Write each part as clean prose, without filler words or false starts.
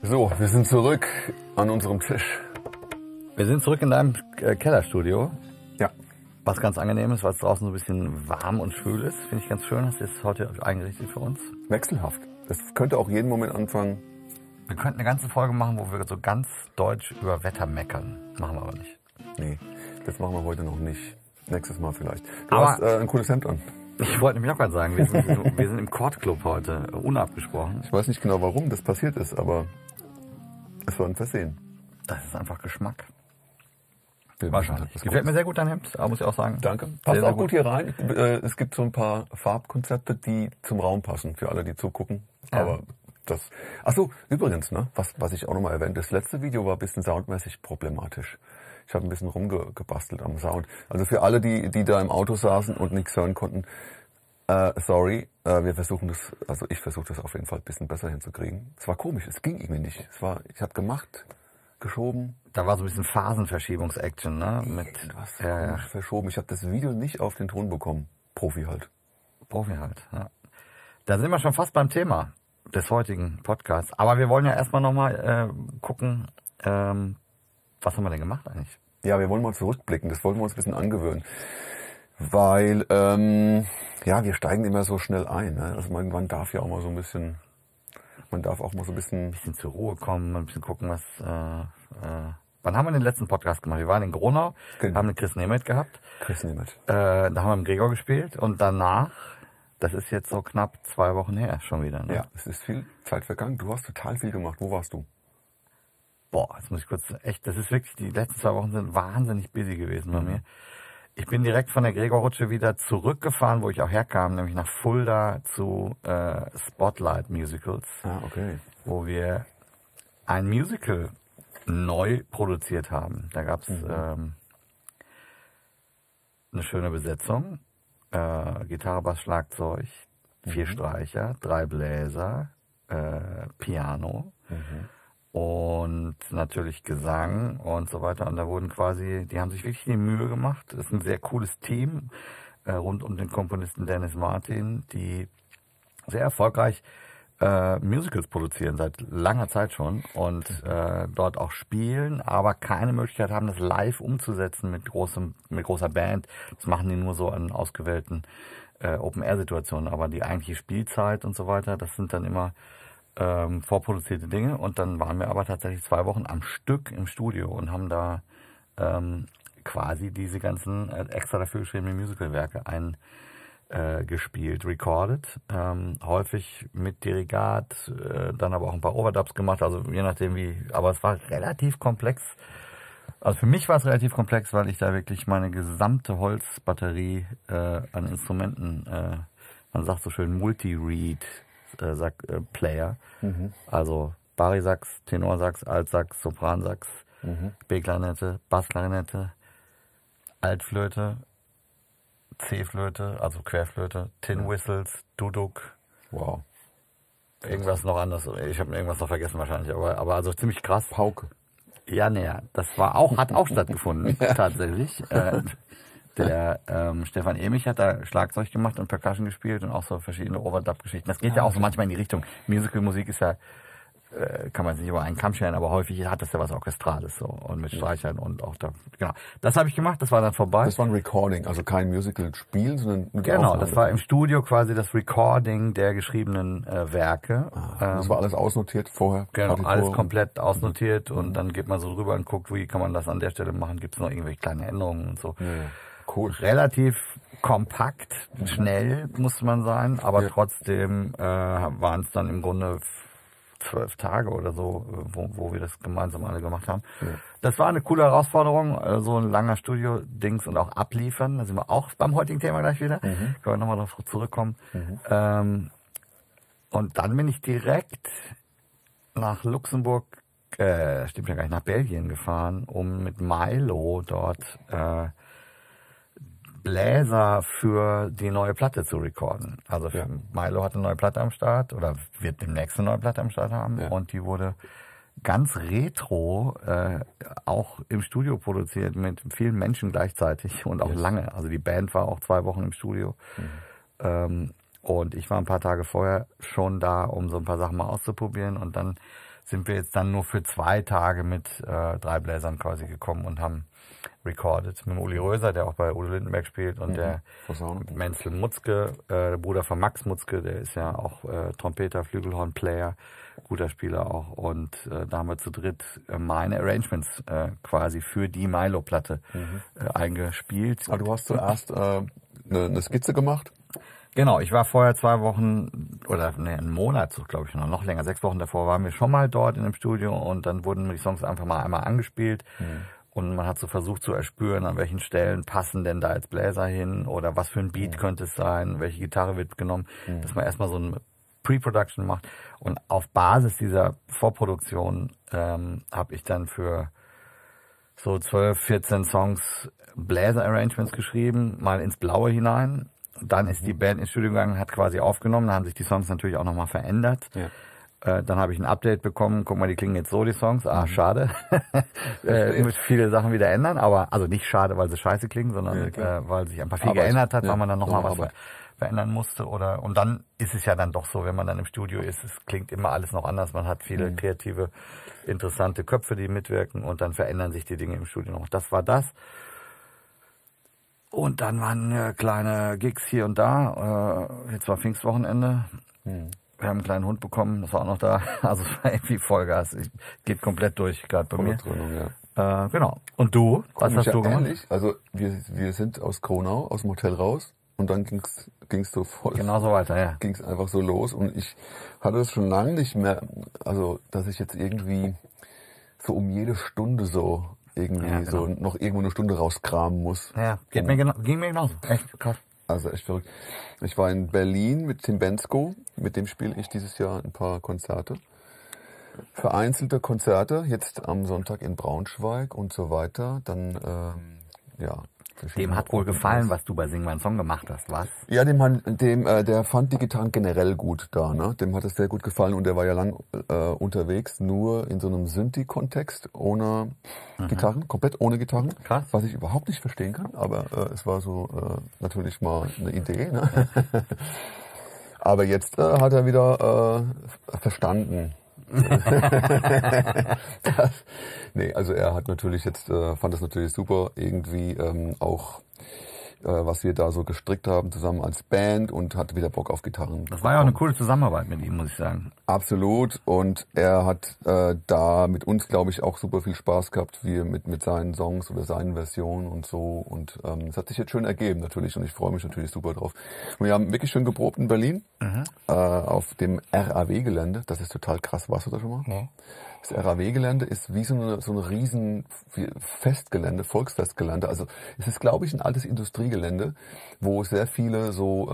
So, wir sind zurück an unserem Tisch. Wir sind zurück in deinem Kellerstudio. Ja. Was ganz angenehm ist, weil es draußen so ein bisschen warm und schwül ist. Finde ich ganz schön. Hast du es heute eingerichtet für uns? Wechselhaft. Das könnte auch jeden Moment anfangen. Wir könnten eine ganze Folge machen, wo wir so ganz deutsch über Wetter meckern. Machen wir aber nicht. Nee, das machen wir heute noch nicht. Nächstes Mal vielleicht. Du Aber hast ein cooles Hemd an. Ich wollte nämlich auch gerade sagen, wir sind im Chord-Club heute, unabgesprochen. Ich weiß nicht genau, warum das passiert ist, aber es war ein Versehen. Das ist einfach Geschmack. Wahrscheinlich. Gefällt mir sehr gut dein Hemd, muss ich auch sagen. Danke. Passt sehr auch gut hier rein. Es gibt so ein paar Farbkonzepte, die zum Raum passen, für alle, die zugucken. Ja. Aber das... Achso, übrigens, ne, was ich auch nochmal erwähnt, das letzte Video war ein bisschen soundmäßig problematisch. Ich habe ein bisschen rumgebastelt am Sound. Also für alle, die da im Auto saßen und nichts hören konnten, sorry, wir versuchen das, also ich versuche das auf jeden Fall ein bisschen besser hinzukriegen. Es war komisch, es ging irgendwie nicht. Ich habe gemacht, geschoben. Da war so ein bisschen Phasenverschiebungs-Action, ne? Mit Was verschoben. Ich habe das Video nicht auf den Ton bekommen. Profi halt. Ja. Da sind wir schon fast beim Thema des heutigen Podcasts. Aber wir wollen ja erstmal nochmal gucken, was haben wir denn gemacht eigentlich? Ja, wir wollen mal zurückblicken. Das wollen wir uns ein bisschen angewöhnen. Weil, wir steigen immer so schnell ein. Ne? Also man darf ja auch mal so ein bisschen, Ein bisschen zur Ruhe kommen, ein bisschen gucken, was, wann haben wir den letzten Podcast gemacht? Wir waren in Gronau, Genau. haben den Chris Nemeth gehabt. Da haben wir mit Gregor gespielt und danach, das ist jetzt so knapp 2 Wochen her schon wieder. Ne? Ja, es ist viel Zeit vergangen. Du hast total viel gemacht. Wo warst du? Boah, jetzt muss ich kurz, das ist wirklich, die letzten 2 Wochen sind wahnsinnig busy gewesen bei mir. Ich bin direkt von der Gregor-Rutsche wieder zurückgefahren, wo ich auch herkam, nämlich nach Fulda zu Spotlight Musicals, Okay. wo wir ein Musical neu produziert haben. Da gab's eine schöne Besetzung, Gitarre, Bass, Schlagzeug, 4 Streicher, 3 Bläser, Piano. Und natürlich Gesang und so weiter. Und da wurden die haben sich wirklich die Mühe gemacht. Das ist ein sehr cooles Team rund um den Komponisten Dennis Martin, die sehr erfolgreich Musicals produzieren, seit langer Zeit schon. Und dort auch spielen, aber keine Möglichkeit haben, das live umzusetzen mit großer Band. Das machen die nur so an ausgewählten Open-Air-Situationen. Aber die eigentliche Spielzeit und so weiter, das sind dann immer vorproduzierte Dinge, und dann waren wir aber tatsächlich 2 Wochen am Stück im Studio und haben da quasi diese ganzen extra dafür geschriebenen Musicalwerke eingespielt, recorded, häufig mit Dirigat, dann aber auch ein paar Overdubs gemacht, also je nachdem aber es war relativ komplex. Also für mich war es relativ komplex, weil ich da wirklich meine gesamte Holzbatterie an Instrumenten, man sagt so schön Multi-Reed, Player, also Barisax, Tenorsax, Altsax, Sopransax, B-Klarinette, Bassklarinette, Altflöte, C-Flöte, also Querflöte, Tin Whistles, Duduk, Wow. irgendwas noch anderes, ich habe irgendwas noch vergessen wahrscheinlich, aber also ziemlich krass. Pauke. Ja, das hat auch stattgefunden, tatsächlich. Der Stefan Emich hat da Schlagzeug gemacht und Percussion gespielt und auch so verschiedene Overdub-Geschichten. Das geht ja auch so manchmal in die Richtung. Musical-Musik ist ja, kann man sich nicht über einen Kamm scheren, aber häufig hat das ja was Orchestrales so und mit Streichern und auch da. Genau. Das habe ich gemacht, das war dann vorbei. Das war ein Recording, also kein Musical-Spiel, sondern nur die Genau, Aufnahme. das war im Studio quasi das Recording der geschriebenen Werke. Das war alles ausnotiert vorher? Genau, Partitur. alles komplett ausnotiert und dann geht man so drüber und guckt, wie kann man das an der Stelle machen, gibt es noch irgendwelche kleine Änderungen und so. Ja. Cool. Relativ kompakt, schnell muss man sein, aber trotzdem waren es dann im Grunde 12 Tage oder so, wo wir das gemeinsam alle gemacht haben. Ja. Das war eine coole Herausforderung, so ein langer Studio-Dings und auch abliefern. Da sind wir auch beim heutigen Thema gleich wieder. Können wir nochmal darauf zurückkommen. Und dann bin ich direkt nach Luxemburg, stimmt ja gar nicht, nach Belgien gefahren, um mit Milo dort Bläser für die neue Platte zu recorden. Also Milo hat eine neue Platte am Start oder wird demnächst eine neue Platte am Start haben und die wurde ganz retro auch im Studio produziert mit vielen Menschen gleichzeitig und auch lange. Also die Band war auch 2 Wochen im Studio. Und ich war ein paar Tage vorher schon da, um so ein paar Sachen mal auszuprobieren. Und dann sind wir jetzt dann nur für 2 Tage mit 3 Bläsern quasi gekommen und haben recorded. Mit dem Uli Röser, der auch bei Udo Lindenberg spielt, und der Menzel Mutzke, der Bruder von Max Mutzke, der ist ja auch Trompeter, Flügelhorn-Player, guter Spieler auch. Und da haben wir zu dritt meine Arrangements quasi für die Milo-Platte eingespielt. Aber du hast zuerst eine Skizze gemacht? Genau, ich war vorher 2 Wochen oder einen Monat, so glaube ich noch länger, 6 Wochen davor waren wir schon mal dort in dem Studio, und dann wurden die Songs einfach mal einmal angespielt. Und man hat so versucht zu erspüren, an welchen Stellen passen denn da als Bläser hin oder was für ein Beat könnte es sein, welche Gitarre wird genommen, dass man erstmal so ein Pre-Production macht. Und auf Basis dieser Vorproduktion habe ich dann für so 12, 14 Songs Bläser-Arrangements geschrieben, mal ins Blaue hinein. Dann ist die Band ins Studio gegangen, hat quasi aufgenommen, dann haben sich die Songs natürlich auch nochmal verändert. Ja. Dann habe ich ein Update bekommen, guck mal, die klingen jetzt so, die Songs. Ah, schade. Muss viele Sachen wieder ändern, aber also nicht schade, weil sie scheiße klingen, sondern weil sich einfach viel geändert hat, weil man dann nochmal was verändern musste. Und dann ist es ja dann doch so, wenn man dann im Studio ist, es klingt immer alles noch anders. Man hat viele kreative, interessante Köpfe, die mitwirken, und dann verändern sich die Dinge im Studio noch. Das war das. Und dann waren kleine Gigs hier und da. Jetzt war Pfingstwochenende. Wir haben einen kleinen Hund bekommen, das war auch noch da. Also es war irgendwie Vollgas. Geht komplett durch, gerade bei mir. Trennung, ja. Genau. Und du? Was hast du gemacht? Ähnlich. Also wir sind aus Kronau, aus dem Hotel raus, und dann ging's so voll. Genau so weiter, ja. Ging's einfach so los, und ich hatte es schon lange nicht mehr, also dass ich jetzt irgendwie so um jede Stunde so irgendwie so noch irgendwo eine Stunde rauskramen muss. Ja, ging mir genauso. Echt krass. Also echt verrückt. Ich war in Berlin mit Tim Bensko, mit dem spiele ich dieses Jahr ein paar Konzerte. Vereinzelte Konzerte, jetzt am Sonntag in Braunschweig und so weiter. Dann, Dem hat wohl gefallen, was du bei Sing mein Song gemacht hast, was? Ja, der fand die Gitarren generell gut da, ne? Dem hat es sehr gut gefallen, und der war ja lang unterwegs, nur in so einem Synthi-Kontext, ohne Gitarren, komplett ohne Gitarren. Krass. Was ich überhaupt nicht verstehen kann, aber es war so natürlich mal eine Idee, ne? Aber jetzt hat er wieder verstanden. Nee, also er hat natürlich jetzt, fand es natürlich super, irgendwie auch, was wir da so gestrickt haben zusammen als Band, und hat wieder Bock auf Gitarren. Das war ja auch eine coole Zusammenarbeit mit ihm, muss ich sagen. Absolut, und er hat da mit uns, glaube ich, auch super viel Spaß gehabt, wie mit seinen Songs oder seinen Versionen und so, und es hat sich jetzt schön ergeben natürlich, und ich freue mich natürlich super drauf. Wir haben wirklich schön geprobt in Berlin, auf dem RAW-Gelände. Das ist total krass. Warst du da schon mal? Nee. Das RAW-Gelände ist wie so eine riesen Festgelände, Volksfestgelände. Also es ist, glaube ich, ein altes Industriegelände, wo sehr viele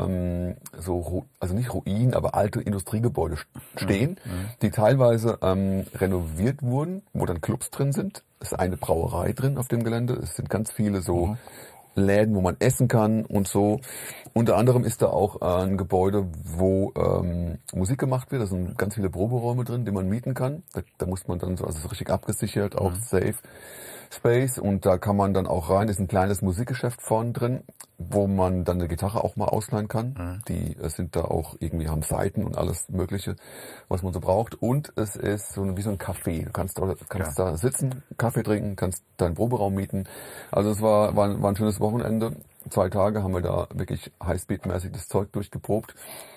also nicht Ruinen, aber alte Industriegebäude stehen, die teilweise renoviert wurden, wo dann Clubs drin sind. Es ist eine Brauerei drin auf dem Gelände. Es sind ganz viele so Läden, wo man essen kann und so. Unter anderem ist da auch ein Gebäude, wo Musik gemacht wird. Da sind ganz viele Proberäume drin, die man mieten kann. Da muss man dann so, also so richtig abgesichert, auch safe Space. Und da kann man dann auch rein. Ist ein kleines Musikgeschäft vorne drin, wo man dann eine Gitarre auch mal ausleihen kann. Die sind da auch irgendwie, haben Saiten und alles Mögliche, was man so braucht. Und es ist wie so ein Café. Du kannst da sitzen, Kaffee trinken, kannst deinen Proberaum mieten. Also es war ein schönes Wochenende. 2 Tage haben wir da wirklich Highspeed-mäßig das Zeug durchgeprobt.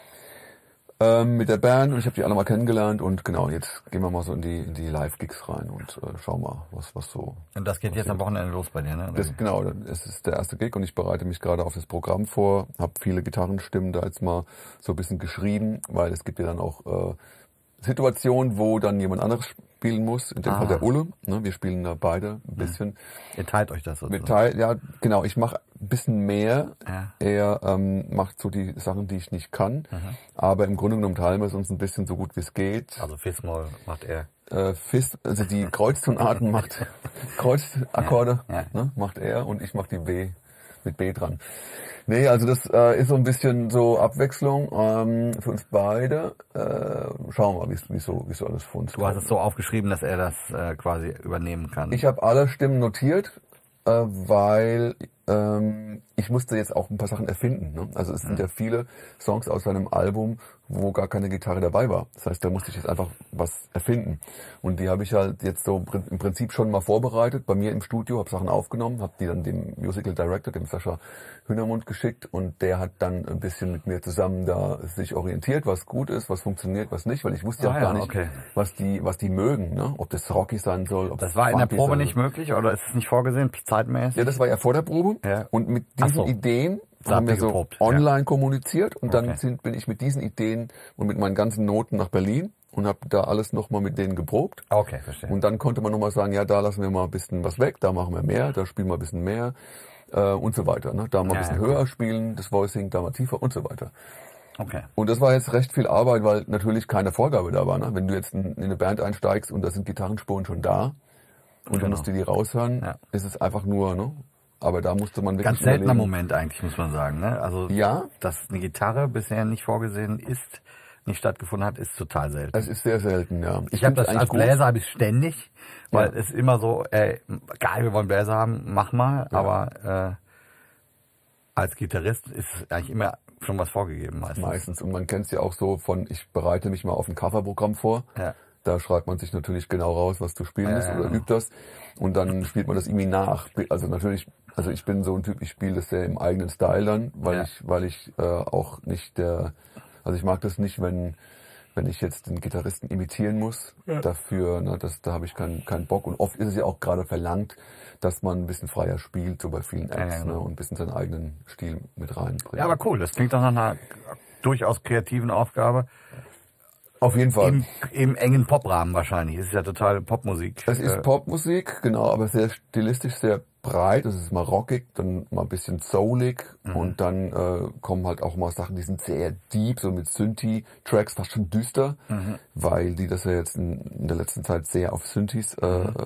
Mit der Band, und ich habe die alle mal kennengelernt, und genau, jetzt gehen wir mal so in die Live-Gigs rein und schauen mal, was so. Und das geht jetzt am Wochenende los bei dir, ne? Genau, es ist der erste Gig, und ich bereite mich gerade auf das Programm vor, habe viele Gitarrenstimmen da jetzt mal so ein bisschen geschrieben, weil es gibt ja dann auch Situationen, wo dann jemand anderes spielen muss, in dem Fall der Ulle, ne? Wir spielen da beide ein bisschen. Ihr teilt euch das so? Ja, genau, ich mache ein bisschen mehr, er macht so die Sachen, die ich nicht kann, aber im Grunde genommen teilen wir es uns ein bisschen so gut wie es geht. Also Fis-Moll macht er? Also die Kreuztonarten macht, Kreuzakkorde, ne, macht er, und ich mache die B mit B dran. Nee, also das ist so ein bisschen so Abwechslung für uns beide. Schauen wir mal, wie so alles funzt. Du hast es so aufgeschrieben, dass er das quasi übernehmen kann. Ich habe alle Stimmen notiert, weil ich musste jetzt auch ein paar Sachen erfinden. Ne? Also es sind ja viele Songs aus seinem Album, wo gar keine Gitarre dabei war. Das heißt, da musste ich jetzt einfach was erfinden. Und die habe ich halt jetzt so im Prinzip schon mal vorbereitet, bei mir im Studio, habe Sachen aufgenommen, habe die dann dem Musical Director, dem Sascha Hühnermund, geschickt und der hat dann ein bisschen mit mir zusammen da sich orientiert, was gut ist, was funktioniert, was nicht, weil ich wusste ja auch gar nicht, was die mögen, ne? Ob das rocky sein soll. Ob das war in der Probe nicht möglich oder ist es nicht vorgesehen, zeitmäßig? Ja, das war ja vor der Probe und mit diesen Ideen haben wir so online kommuniziert und dann bin ich mit diesen Ideen und mit meinen ganzen Noten nach Berlin und habe da alles nochmal mit denen geprobt. Okay, verstehe. Und dann konnte man nochmal sagen, ja, da lassen wir mal ein bisschen was weg, da machen wir mehr, da spielen wir ein bisschen mehr und so weiter. Ne? Da mal ein bisschen höher spielen, das Voicing, da mal tiefer und so weiter. Okay. Und das war jetzt recht viel Arbeit, weil natürlich keine Vorgabe da war. Ne? Wenn du jetzt in eine Band einsteigst und da sind Gitarrenspuren schon da und du musst dir die raushören, ist es einfach nur, ne? Aber da musste man wirklich ganz seltener Moment eigentlich, muss man sagen. Ne? Also, dass eine Gitarre bisher nicht vorgesehen ist, nicht stattgefunden hat, ist total selten. Es ist sehr selten, ja. Ich habe das als Bläser habe ich ständig, weil es immer so, geil, wir wollen Bläser haben, mach mal. Ja. Aber als Gitarrist ist eigentlich immer schon was vorgegeben meistens. Und man kennt es ja auch so von, ich bereite mich mal auf ein Coverprogramm vor. Ja. Da schreibt man sich natürlich genau raus, was zu spielen ist oder übt das. Und dann spielt man das irgendwie nach. Also natürlich, also ich bin so ein Typ, ich spiele das sehr im eigenen Style dann, weil ich auch nicht also ich mag das nicht, wenn ich jetzt den Gitarristen imitieren muss. Dafür, ne, da habe ich keinen Bock. Und oft ist es ja auch gerade verlangt, dass man ein bisschen freier spielt, so bei vielen Acts, ne, und ein bisschen seinen eigenen Stil mit reinbringt. Ja, aber cool, das klingt doch nach einer durchaus kreativen Aufgabe. Auf jeden Fall. Im engen Poprahmen wahrscheinlich. Es ist ja total Popmusik. Es ist Popmusik, genau, aber sehr stilistisch, sehr breit. Es ist mal rockig, dann mal ein bisschen soulig und dann kommen halt auch mal Sachen, die sind sehr deep, so mit Synthi-Tracks, fast schon düster, weil die das ja jetzt in der letzten Zeit sehr auf Synthis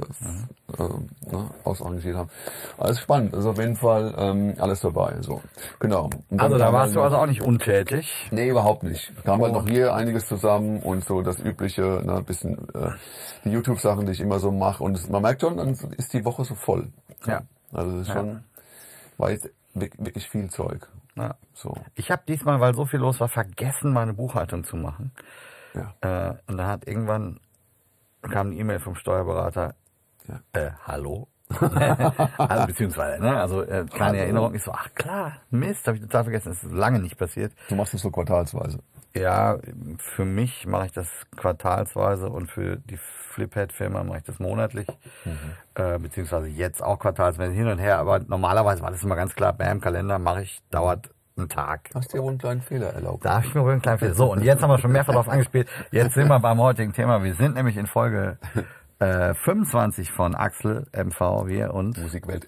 ausarrangiert haben. Alles spannend, also auf jeden Fall alles dabei. So. Genau. Also da warst du also auch nicht untätig? Nee, überhaupt nicht. Da haben wir noch hier einiges zusammen und so das übliche, ne, bisschen die YouTube-Sachen, die ich immer so mache. Und man merkt schon, dann ist die Woche so voll. Ja. Also das ist schon, war jetzt wirklich viel Zeug. Ja. So. Ich habe diesmal, weil so viel los war, vergessen, meine Buchhaltung zu machen. Ja. Und da kam eine E-Mail vom Steuerberater. Ja. Hallo? Also beziehungsweise, ne? Also kleine Erinnerung. Ich so, ach klar, Mist, habe ich total vergessen. Das ist lange nicht passiert. Du machst das so quartalsweise? Ja, für mich mache ich das quartalsweise und für die Fliphead-Firma mache ich das monatlich. Beziehungsweise jetzt auch quartalsmäßig hin und her. Aber normalerweise war das immer ganz klar, bam, Kalender mache ich, dauert einen Tag. Hast dir wohl einen kleinen Fehler erlaubt? Da habe ich mir wohl einen kleinen Fehler. So, und jetzt haben wir schon mehrfach darauf angespielt. Jetzt sind wir beim heutigen Thema. Wir sind nämlich in Folge 25 von Axel, MV, wir und Musikwelt,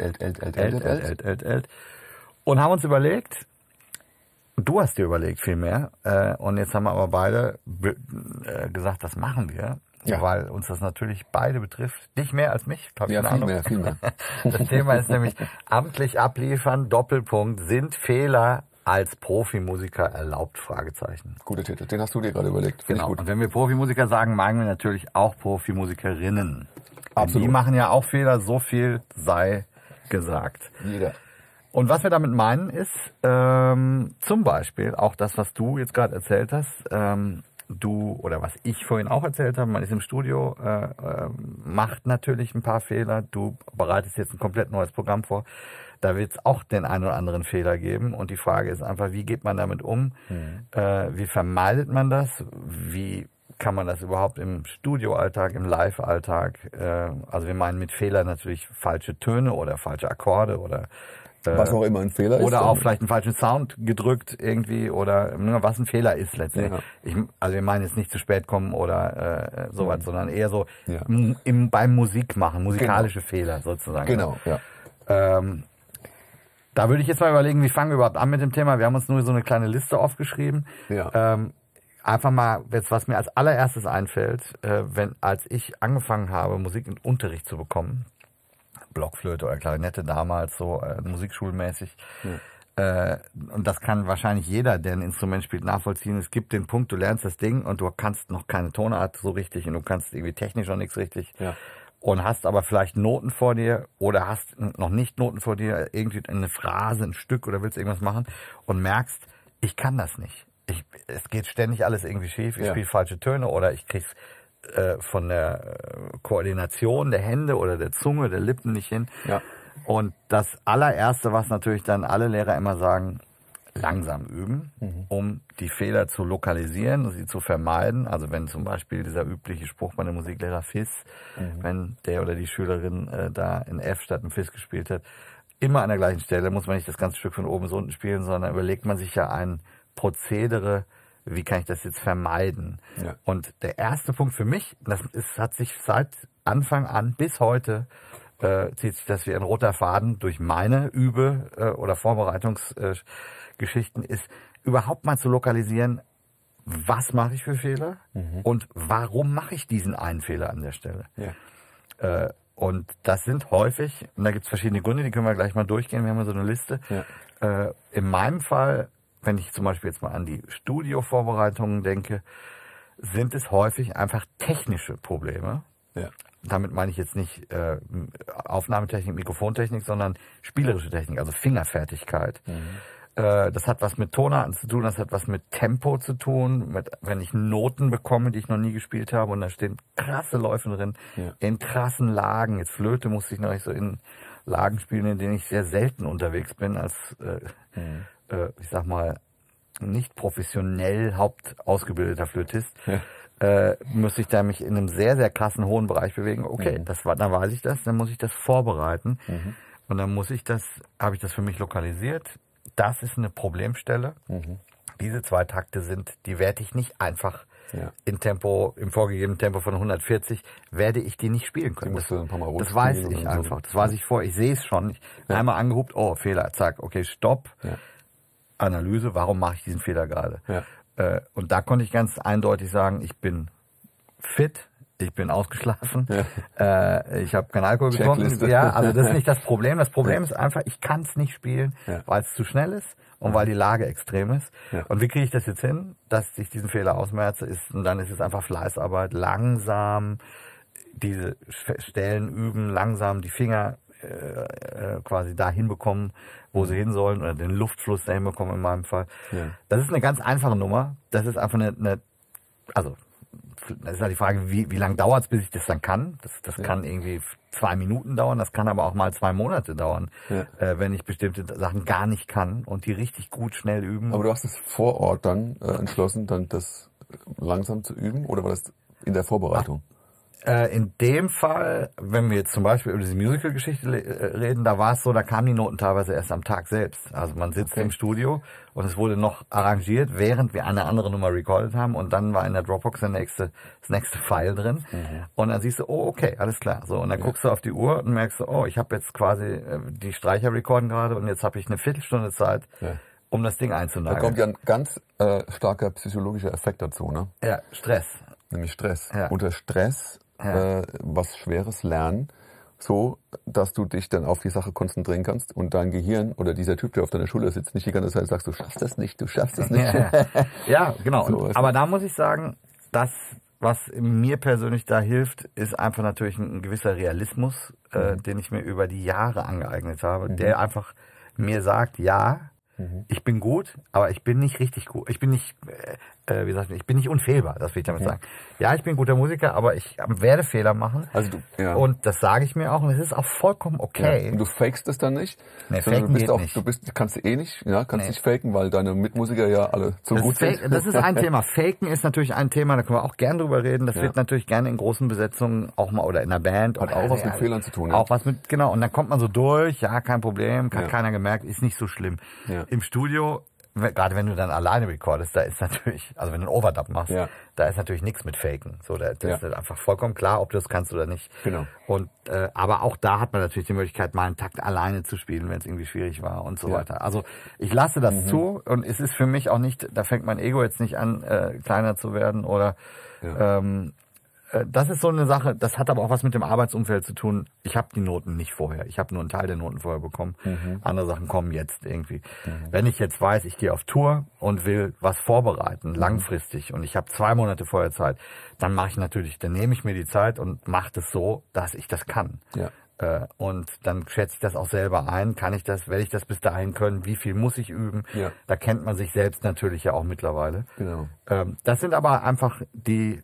und haben uns überlegt, du hast dir überlegt vielmehr, und jetzt haben wir aber beide gesagt, das machen wir, weil uns das natürlich beide betrifft, dich mehr als mich, glaube ich. Ja, viel mehr. Das Thema ist nämlich amtlich abliefern, Doppelpunkt, sind Fehler als Profimusiker erlaubt? Fragezeichen. Guter Titel, den hast du dir gerade überlegt. Genau. Gut. Und wenn wir Profimusiker sagen, meinen wir natürlich auch Profimusikerinnen. Absolut. Die machen ja auch Fehler, so viel sei gesagt. Jeder. Und was wir damit meinen ist, zum Beispiel auch das, was du jetzt gerade erzählt hast, oder was ich vorhin auch erzählt habe, man ist im Studio, macht natürlich ein paar Fehler, du bereitest jetzt ein komplett neues Programm vor, da wird es auch den einen oder anderen Fehler geben und die Frage ist einfach, wie geht man damit um, wie vermeidet man das, wie kann man das überhaupt im Studioalltag, im Live-Alltag, also wir meinen mit Fehler natürlich falsche Töne oder falsche Akkorde oder was auch immer ein Fehler ist. Oder auch vielleicht einen falschen Sound gedrückt irgendwie oder was ein Fehler ist letztendlich. Ja. Also wir meinen jetzt nicht zu spät kommen oder sowas, sondern eher so beim Musikmachen, musikalische Fehler sozusagen. Genau, ja. Da würde ich jetzt mal überlegen, wie fangen wir überhaupt an mit dem Thema. Wir haben uns nur so eine kleine Liste aufgeschrieben. Ja. Einfach mal, jetzt, was mir als allererstes einfällt, als ich angefangen habe, Musik in Unterricht zu bekommen, Blockflöte oder Klarinette damals, so musikschulmäßig. Und das kann wahrscheinlich jeder, der ein Instrument spielt, nachvollziehen. Es gibt den Punkt, du lernst das Ding und du kannst noch keine Tonart so richtig und du kannst irgendwie technisch noch nichts richtig. Ja. Und hast aber vielleicht Noten vor dir oder hast noch nicht Noten vor dir, irgendwie eine Phrase, ein Stück oder willst irgendwas machen und merkst, ich kann das nicht. es geht ständig alles irgendwie schief, ich spiele falsche Töne oder ich krieg's von der Koordination der Hände oder der Zunge, der Lippen nicht hin. Ja. Und das allererste, was natürlich dann alle Lehrer immer sagen, langsam üben, um die Fehler zu lokalisieren und sie zu vermeiden. Also wenn zum Beispiel dieser übliche Spruch bei dem Musiklehrer Fis, wenn der oder die Schülerin da in F statt in Fis gespielt hat, immer an der gleichen Stelle muss man nicht das ganze Stück von oben bis unten spielen, sondern überlegt man sich ja ein Prozedere, wie kann ich das jetzt vermeiden? Ja. Und der erste Punkt für mich, hat sich seit Anfang an bis heute zieht sich das wie ein roter Faden durch meine oder Vorbereitungsgeschichten, ist überhaupt mal zu lokalisieren, was mache ich für Fehler und warum mache ich diesen einen Fehler an der Stelle. Ja. Und das sind häufig, und da gibt es verschiedene Gründe, die können wir gleich mal durchgehen, wir haben ja so eine Liste. Ja. In meinem Fall, wenn ich zum Beispiel jetzt mal an die Studiovorbereitungen denke, sind es häufig einfach technische Probleme. Ja. Damit meine ich jetzt nicht Aufnahmetechnik, Mikrofontechnik, sondern spielerische Technik, also Fingerfertigkeit. Das hat was mit Tonarten zu tun, das hat was mit Tempo zu tun, wenn ich Noten bekomme, die ich noch nie gespielt habe und da stehen krasse Läufe drin, in krassen Lagen. Jetzt Flöte musste ich noch nicht so in Lagen spielen, in denen ich sehr selten unterwegs bin als, ich sag mal, nicht professionell hauptausgebildeter Flötist. Ja. Müsste ich da mich in einem sehr, sehr krassen hohen Bereich bewegen. Okay, dann weiß ich das, dann muss ich das vorbereiten. Und dann habe ich das für mich lokalisiert. Das ist eine Problemstelle. Diese 2 Takte die werde ich nicht einfach im vorgegebenen Tempo von 140, werde ich die nicht spielen können. Das weiß ich einfach. Das weiß ich vorher. Ich sehe es schon. Einmal angehupt, oh, Fehler, zack, okay, stopp. Ja. Analyse, warum mache ich diesen Fehler gerade? Ja. Und da konnte ich ganz eindeutig sagen, ich bin fit, ich bin ausgeschlafen, ich habe keinen Alkohol getrunken. Ja, also das ist nicht das Problem. Das Problem ist einfach, ich kann es nicht spielen, weil es zu schnell ist und weil die Lage extrem ist. Ja. Und wie kriege ich das jetzt hin, dass ich diesen Fehler ausmerze? Und dann ist es einfach Fleißarbeit, langsam diese Stellen üben, langsam die Finger quasi dahin bekommen, wo sie hin sollen, oder den Luftfluss dahin bekommen in meinem Fall. Ja. Das ist eine ganz einfache Nummer. Das ist einfach also das ist halt die Frage, wie lange dauert es, bis ich das dann kann. Das kann irgendwie 2 Minuten dauern, das kann aber auch mal 2 Monate dauern, wenn ich bestimmte Sachen gar nicht kann und die richtig gut schnell üben. Aber du hast es vor Ort dann entschlossen, dann das langsam zu üben, oder war das in der Vorbereitung? In dem Fall, wenn wir jetzt zum Beispiel über diese Musical-Geschichte reden, da war es so, da kamen die Noten teilweise erst am Tag selbst. Also man sitzt im Studio und es wurde noch arrangiert, während wir eine andere Nummer recorded haben, und dann war in der Dropbox das nächste File drin. Und dann siehst du, oh, okay, alles klar. So, und dann guckst du auf die Uhr und merkst du, oh, ich habe jetzt quasi die Streicher recorden gerade und jetzt habe ich eine Viertelstunde Zeit, um das Ding einzunageln. Da kommt ja ein ganz starker psychologischer Effekt dazu, ne? Ja, Stress. Nämlich Stress. Ja. Unter Stress was Schweres lernen, so, dass du dich dann auf die Sache konzentrieren kannst und dein Gehirn oder dieser Typ, der auf deiner Schulter sitzt, nicht die ganze Zeit sagst, du schaffst das nicht. Ja, genau. So, aber da muss ich sagen, das, was mir persönlich da hilft, ist einfach natürlich ein gewisser Realismus, den ich mir über die Jahre angeeignet habe, der einfach mir sagt, ja, ich bin gut, aber ich bin nicht richtig gut. Ich bin nicht, ich bin nicht unfehlbar, das will ich damit sagen. Ja, ich bin ein guter Musiker, aber ich werde Fehler machen. Also und das sage ich mir auch, und es ist auch vollkommen okay. Ja. Und du fakest es dann nicht? Nee, faken geht nicht. Kannst nicht faken, weil deine Mitmusiker ja alle zu gut sind. Das ist ein Thema. Faken ist natürlich ein Thema, da können wir auch gern drüber reden. Das wird natürlich gerne in großen Besetzungen auch mal, oder in einer Band. Hat auch was mit Fehlern zu tun. Auch was mit, genau. Und dann kommt man so durch, kein Problem, hat keiner gemerkt, ist nicht so schlimm. Ja. Im Studio, gerade wenn du dann alleine recordest, da ist natürlich, also wenn du einen Overdub machst, da ist natürlich nichts mit Faken. So, das ist einfach vollkommen klar, ob du das kannst oder nicht. Genau. Und aber auch da hat man natürlich die Möglichkeit, mal einen Takt alleine zu spielen, wenn es irgendwie schwierig war und so weiter. Also ich lasse das zu, und es ist für mich auch nicht, da fängt mein Ego jetzt nicht an, kleiner zu werden oder das ist so eine Sache, das hat aber auch was mit dem Arbeitsumfeld zu tun. Ich habe die Noten nicht vorher. Ich habe nur einen Teil der Noten vorher bekommen. Andere Sachen kommen jetzt irgendwie. Wenn ich jetzt weiß, ich gehe auf Tour und will was vorbereiten, langfristig, und ich habe 2 Monate vorher Zeit, dann nehme ich mir die Zeit und mache das so, dass ich das kann. Ja. Und dann schätze ich das auch selber ein. Werde ich das bis dahin können? Wie viel muss ich üben? Ja. Da kennt man sich selbst natürlich ja auch mittlerweile. Genau. Das sind aber einfach die,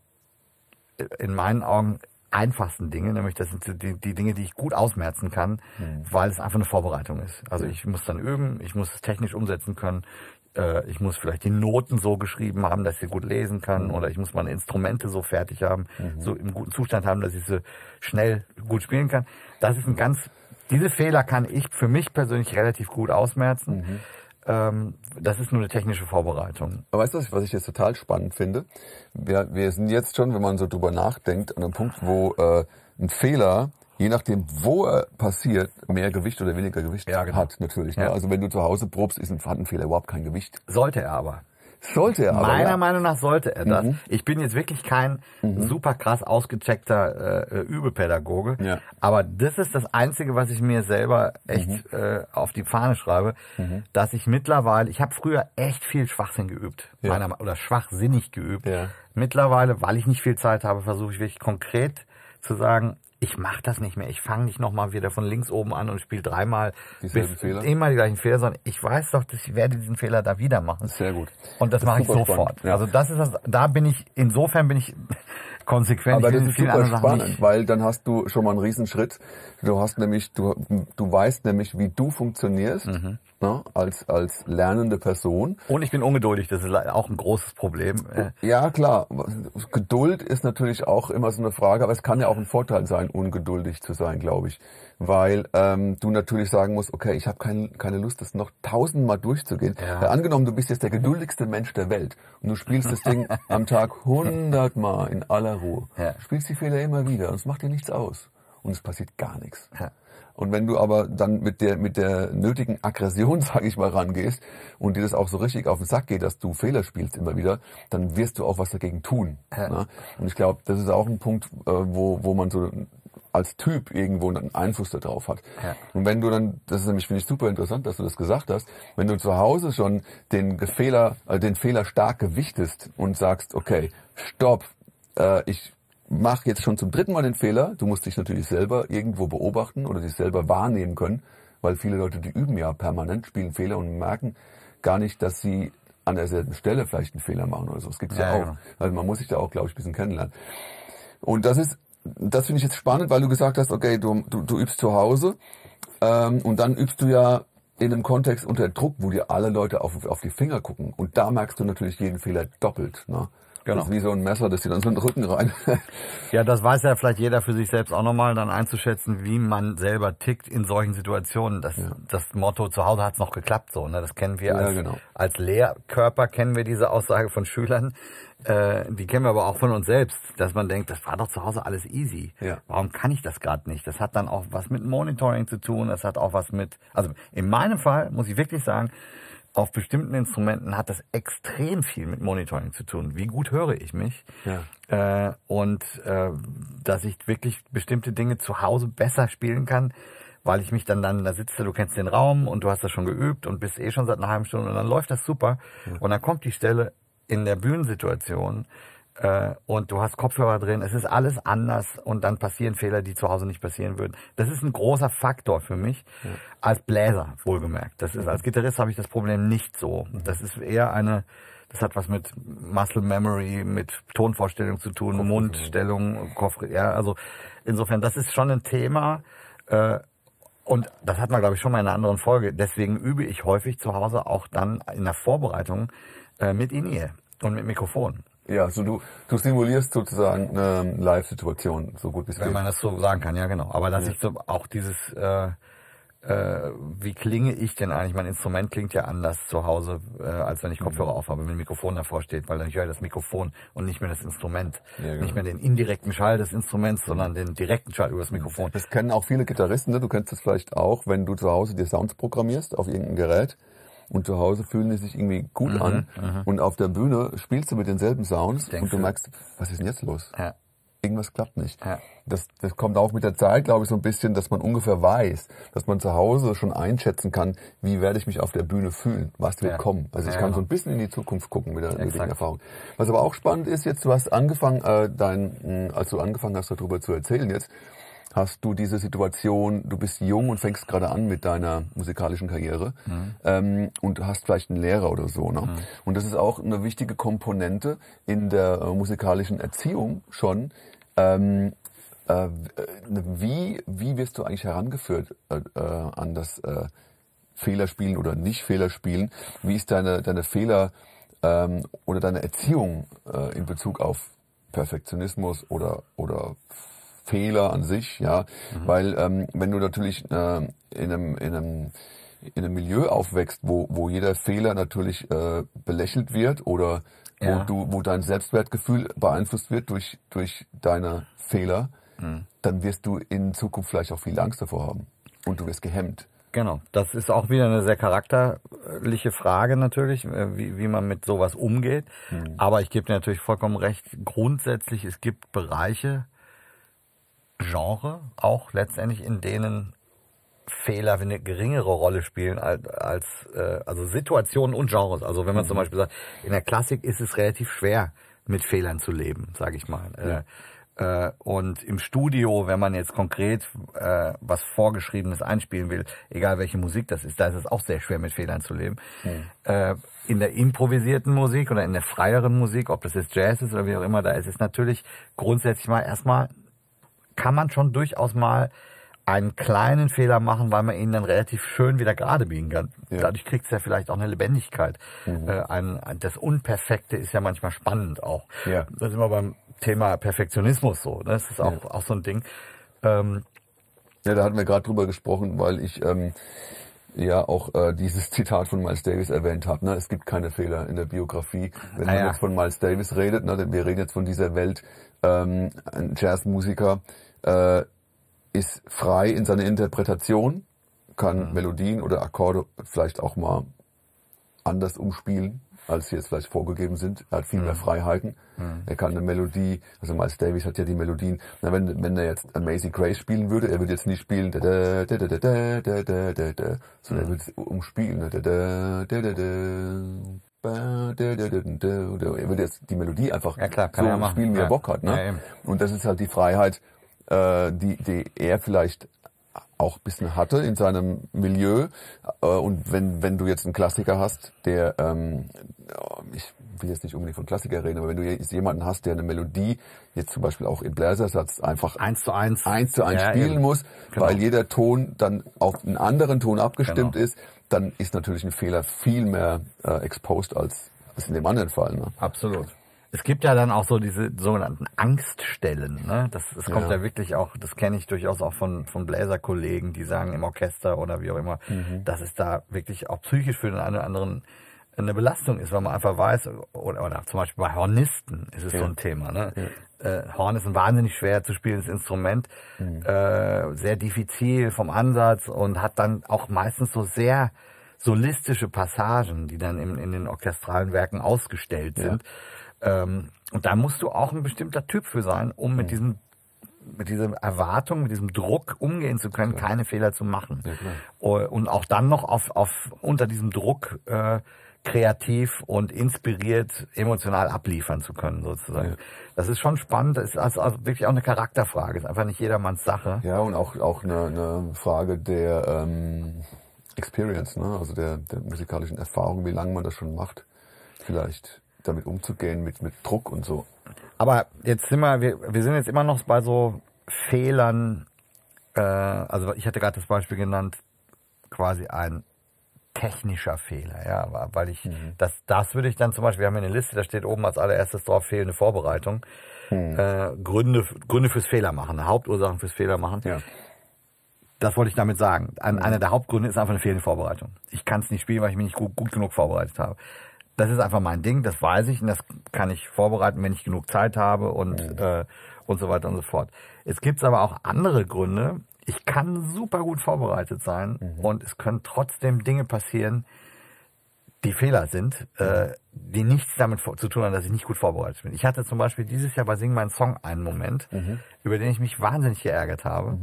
in meinen Augen, einfachsten Dinge, nämlich das sind die Dinge, die ich gut ausmerzen kann, weil es einfach eine Vorbereitung ist. Also ich muss dann üben, ich muss es technisch umsetzen können, ich muss vielleicht die Noten so geschrieben haben, dass ich sie gut lesen kann, oder ich muss meine Instrumente so fertig haben, so im guten Zustand haben, dass ich sie schnell gut spielen kann. Das ist diese Fehler kann ich für mich persönlich relativ gut ausmerzen. Das ist nur eine technische Vorbereitung. Aber weißt du, was ich jetzt total spannend finde? Wir sind jetzt schon, wenn man so drüber nachdenkt, an einem Punkt, wo ein Fehler, je nachdem, wo er passiert, mehr Gewicht oder weniger Gewicht hat, natürlich. Ne? Ja. Also wenn du zu Hause probst, hat ein Fehler überhaupt kein Gewicht. Sollte er aber. Sollte er aber. Meiner Meinung nach sollte er das. Ich bin jetzt wirklich kein super krass ausgecheckter Übepädagoge, aber das ist das Einzige, was ich mir selber echt auf die Fahne schreibe, dass ich mittlerweile, ich habe früher echt viel Schwachsinn geübt, oder schwachsinnig geübt. Ja. Mittlerweile, weil ich nicht viel Zeit habe, versuche ich wirklich konkret zu sagen, ich mache das nicht mehr. Ich fange nicht nochmal wieder von links oben an und spiele dreimal immer die gleichen Fehler, sondern ich weiß doch, dass ich werde diesen Fehler da wieder machen. Sehr gut. Und das mache ich sofort. Ja. Also das ist insofern bin ich konsequent. Aber das ist super spannend, weil dann hast du schon mal einen Riesenschritt. Du hast nämlich, du weißt nämlich, wie du funktionierst, ne, als lernende Person. Und ich bin ungeduldig, das ist auch ein großes Problem. Ja, klar. Geduld ist natürlich auch immer so eine Frage, aber es kann ja auch ein Vorteil sein, ungeduldig zu sein, glaube ich. Weil du natürlich sagen musst, okay, ich habe keine Lust, das noch 1000-mal durchzugehen. Ja. Angenommen, du bist jetzt der geduldigste Mensch der Welt und du spielst das Ding am Tag 100-mal in aller Ruhe. Ja. Du spielst die Fehler immer wieder und es macht dir nichts aus. Und es passiert gar nichts. Ja. Und wenn du aber dann mit der nötigen Aggression, sage ich mal, rangehst und dir das auch so richtig auf den Sack geht, dass du Fehler spielst immer wieder, dann wirst du auch was dagegen tun. Ja. Ne? Und ich glaube, das ist auch ein Punkt, wo man so als Typ irgendwo einen Einfluss darauf hat. Ja. Und wenn du dann, das ist nämlich, finde ich super interessant, dass du das gesagt hast, wenn du zu Hause schon den Fehler stark gewichtest und sagst, okay, stopp, ich mach jetzt schon zum 3. Mal den Fehler. Du musst dich natürlich selber irgendwo beobachten oder dich selber wahrnehmen können, weil viele Leute, die üben ja permanent, spielen Fehler und merken gar nicht, dass sie an derselben Stelle vielleicht einen Fehler machen oder so. Das gibt's ja auch. Genau. Also man muss sich da auch, glaube ich, ein bisschen kennenlernen. Und das finde ich jetzt spannend, weil du gesagt hast, okay, du übst zu Hause und dann übst du ja in einem Kontext unter Druck, wo dir alle Leute auf die Finger gucken. Und da merkst du natürlich jeden Fehler doppelt, ne? Genau. Das ist wie so ein Messer, das dir dann so in den Rücken rein. Ja, das weiß ja vielleicht jeder für sich selbst auch nochmal, dann einzuschätzen, wie man selber tickt in solchen Situationen. Das Motto, zu Hause hat's noch geklappt, so, ne? Das kennen wir als Lehrkörper, kennen wir diese Aussage von Schülern. Die kennen wir aber auch von uns selbst, dass man denkt, das war doch zu Hause alles easy. Ja. Warum kann ich das gerade nicht? Das hat dann auch was mit Monitoring zu tun, das hat auch was also in meinem Fall muss ich wirklich sagen, auf bestimmten Instrumenten hat das extrem viel mit Monitoring zu tun. Wie gut höre ich mich? Ja. Dass ich wirklich bestimmte Dinge zu Hause besser spielen kann, weil ich mich dann da sitze, du kennst den Raum und du hast das schon geübt und bist schon seit einer halben Stunde und dann läuft das super. Ja. Und dann kommt die Stelle in der Bühnensituation und du hast Kopfhörer drin, es ist alles anders und dann passieren Fehler, die zu Hause nicht passieren würden. Das ist ein großer Faktor für mich, als Bläser, wohlgemerkt. Als Gitarrist habe ich das Problem nicht so. Das ist eher das hat was mit Muscle Memory, mit Tonvorstellung zu tun, Mundstellung, also insofern, das ist schon ein Thema, und das hatten wir, glaube ich, schon mal in einer anderen Folge. Deswegen übe ich häufig zu Hause auch dann in der Vorbereitung mit In-Ear und mit Mikrofon. Ja, also du simulierst sozusagen eine Live-Situation, so gut wie es geht. Wenn man das so sagen kann, ja genau. Aber dass ich so auch dieses, wie klinge ich denn eigentlich? Mein Instrument klingt ja anders zu Hause, als wenn ich Kopfhörer aufhabe, wenn ein Mikrofon davor steht, weil dann höre ich das Mikrofon und nicht mehr das Instrument. Ja, genau. Nicht mehr den indirekten Schall des Instruments, sondern den direkten Schall über das Mikrofon. Das kennen auch viele Gitarristen, ne? Du kennst das vielleicht auch, wenn du zu Hause dir Sounds programmierst auf irgendein Gerät. Und zu Hause fühlen die sich irgendwie gut an. Und auf der Bühne spielst du mit denselben Sounds und du merkst, was ist denn jetzt los? Ja. Irgendwas klappt nicht. Ja. Das kommt auch mit der Zeit, glaube ich, so ein bisschen, dass man ungefähr weiß, dass man zu Hause schon einschätzen kann, wie werde ich mich auf der Bühne fühlen, was wird kommen. Also ich kann so ein bisschen in die Zukunft gucken mit der nötigen Erfahrung. Was aber auch spannend ist, jetzt du hast angefangen, als du angefangen hast, darüber zu erzählen jetzt, hast du diese Situation, du bist jung und fängst gerade an mit deiner musikalischen Karriere und hast vielleicht einen Lehrer oder so. Ne? Und das ist auch eine wichtige Komponente in der musikalischen Erziehung schon. Wie wirst du eigentlich herangeführt an das Fehlerspielen oder nicht Fehlerspielen? Wie ist deine Fehler oder deine Erziehung in Bezug auf Perfektionismus oder Fehler an sich, ja, weil wenn du natürlich in einem Milieu aufwächst, wo jeder Fehler natürlich belächelt wird oder wo dein Selbstwertgefühl beeinflusst wird durch deine Fehler, dann wirst du in Zukunft vielleicht auch viel Angst davor haben und du wirst gehemmt. Genau, das ist auch wieder eine sehr charakterliche Frage natürlich, wie man mit sowas umgeht. Aber ich gebe dir natürlich vollkommen recht, grundsätzlich, es gibt Bereiche, Genre auch letztendlich, in denen Fehler eine geringere Rolle spielen als also Situationen und Genres. Also wenn man zum Beispiel sagt, in der Klassik ist es relativ schwer, mit Fehlern zu leben, sage ich mal. Und im Studio, wenn man jetzt konkret was Vorgeschriebenes einspielen will, egal welche Musik das ist, da ist es auch sehr schwer, mit Fehlern zu leben. In der improvisierten Musik oder in der freieren Musik, ob das jetzt Jazz ist oder wie auch immer, da ist es natürlich grundsätzlich mal erstmal, kann man schon durchaus mal einen kleinen Fehler machen, weil man ihn dann relativ schön wieder gerade biegen kann. Ja. Dadurch kriegt es ja vielleicht auch eine Lebendigkeit. Das Unperfekte ist ja manchmal spannend auch. Ja. Das ist immer beim Thema Perfektionismus so. Ne? Das ist auch so ein Ding. Ja, da hatten wir gerade drüber gesprochen, weil ich auch dieses Zitat von Miles Davis erwähnt habe. Ne? Es gibt keine Fehler in der Biografie. Wenn man jetzt von Miles Davis redet, ne? Wir reden jetzt von dieser Welt, ein Jazzmusiker ist frei in seiner Interpretation, kann Melodien oder Akkorde vielleicht auch mal anders umspielen, als sie jetzt vielleicht vorgegeben sind. Er hat viel mehr Freiheiten. Er kann eine Melodie, also Miles Davis hat ja die Melodien, wenn er jetzt Amazing Grace spielen würde, er würde jetzt nicht spielen, sondern er würde es umspielen. Er würde jetzt die Melodie einfach so spielen, wie er Bock hat. Ne? Ja, und das ist halt die Freiheit, die er vielleicht auch ein bisschen hatte in seinem Milieu. Und wenn du jetzt einen Klassiker hast, der, ich will jetzt nicht unbedingt von Klassiker reden, aber wenn du jetzt jemanden hast, der eine Melodie, jetzt zum Beispiel auch im Bläsersatz, einfach 1:1 spielen muss, weil jeder Ton dann auf einen anderen Ton abgestimmt ist, dann ist natürlich ein Fehler viel mehr exposed als in dem anderen Fall. Ne? Absolut. Es gibt ja dann auch so diese sogenannten Angststellen, ne? Das kommt ja wirklich auch, das kenne ich durchaus auch von Bläserkollegen, die sagen im Orchester oder wie auch immer, dass es da wirklich auch psychisch für den einen oder anderen eine Belastung ist, weil man einfach weiß, oder zum Beispiel bei Hornisten ist es so ein Thema, ne? Horn ist ein wahnsinnig schwer zu spielendes Instrument, sehr diffizil vom Ansatz und hat dann auch meistens so sehr solistische Passagen, die dann in den orchestralen Werken ausgestellt sind. Und da musst du auch ein bestimmter Typ für sein, um mit dieser Erwartung, mit diesem Druck umgehen zu können, keine Fehler zu machen. Ja, und auch dann noch unter diesem Druck kreativ und inspiriert, emotional abliefern zu können, sozusagen. Ja. Das ist schon spannend, das ist also wirklich auch eine Charakterfrage, ist einfach nicht jedermanns Sache. Ja, und auch eine Frage der Experience, ne? Also der musikalischen Erfahrung, wie lange man das schon macht, vielleicht damit umzugehen, mit Druck und so. Aber jetzt sind wir sind jetzt immer noch bei so Fehlern, also ich hatte gerade das Beispiel genannt, quasi ein technischer Fehler, ja, weil ich, das würde ich dann zum Beispiel, wir haben eine Liste, da steht oben als allererstes drauf, fehlende Vorbereitung, Gründe fürs Fehler machen, Hauptursachen fürs Fehler machen. Ja. Das wollte ich damit sagen. Einer der Hauptgründe ist einfach eine fehlende Vorbereitung. Ich kann es nicht spielen, weil ich mich nicht gut genug vorbereitet habe. Das ist einfach mein Ding, das weiß ich und das kann ich vorbereiten, wenn ich genug Zeit habe und so weiter und so fort. Es gibt aber auch andere Gründe. Ich kann super gut vorbereitet sein und es können trotzdem Dinge passieren, die Fehler sind, die nichts damit zu tun haben, dass ich nicht gut vorbereitet bin. Ich hatte zum Beispiel dieses Jahr bei Sing meinen Song einen Moment, über den ich mich wahnsinnig geärgert habe.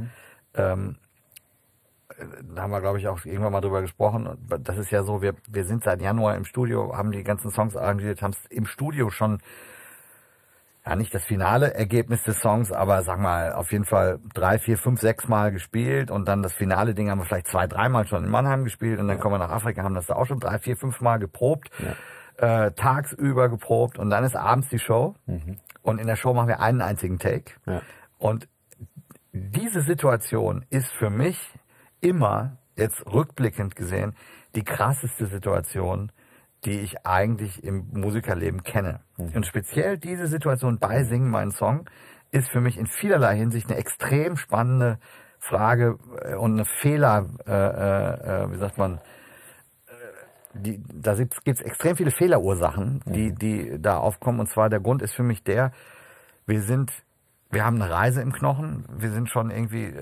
Da haben wir, glaube ich, auch irgendwann mal drüber gesprochen. Das ist ja so, wir sind seit Januar im Studio, haben die ganzen Songs arrangiert, haben es im Studio schon ja nicht das finale Ergebnis des Songs, aber sag mal, auf jeden Fall 3, 4, 5, 6 Mal gespielt und dann das finale Ding haben wir vielleicht 2, 3 Mal schon in Mannheim gespielt und dann kommen wir nach Afrika, haben das da auch schon 3, 4, 5 Mal geprobt, tagsüber geprobt und dann ist abends die Show und in der Show machen wir einen einzigen Take und diese Situation ist für mich immer, jetzt rückblickend gesehen, die krasseste Situation, die ich eigentlich im Musikerleben kenne. Und speziell diese Situation bei Singen, meinen Song, ist für mich in vielerlei Hinsicht eine extrem spannende Frage und eine Fehler, wie sagt man, da gibt's extrem viele Fehlerursachen, die da aufkommen. Und zwar der Grund ist für mich der, wir haben eine Reise im Knochen, wir sind schon irgendwie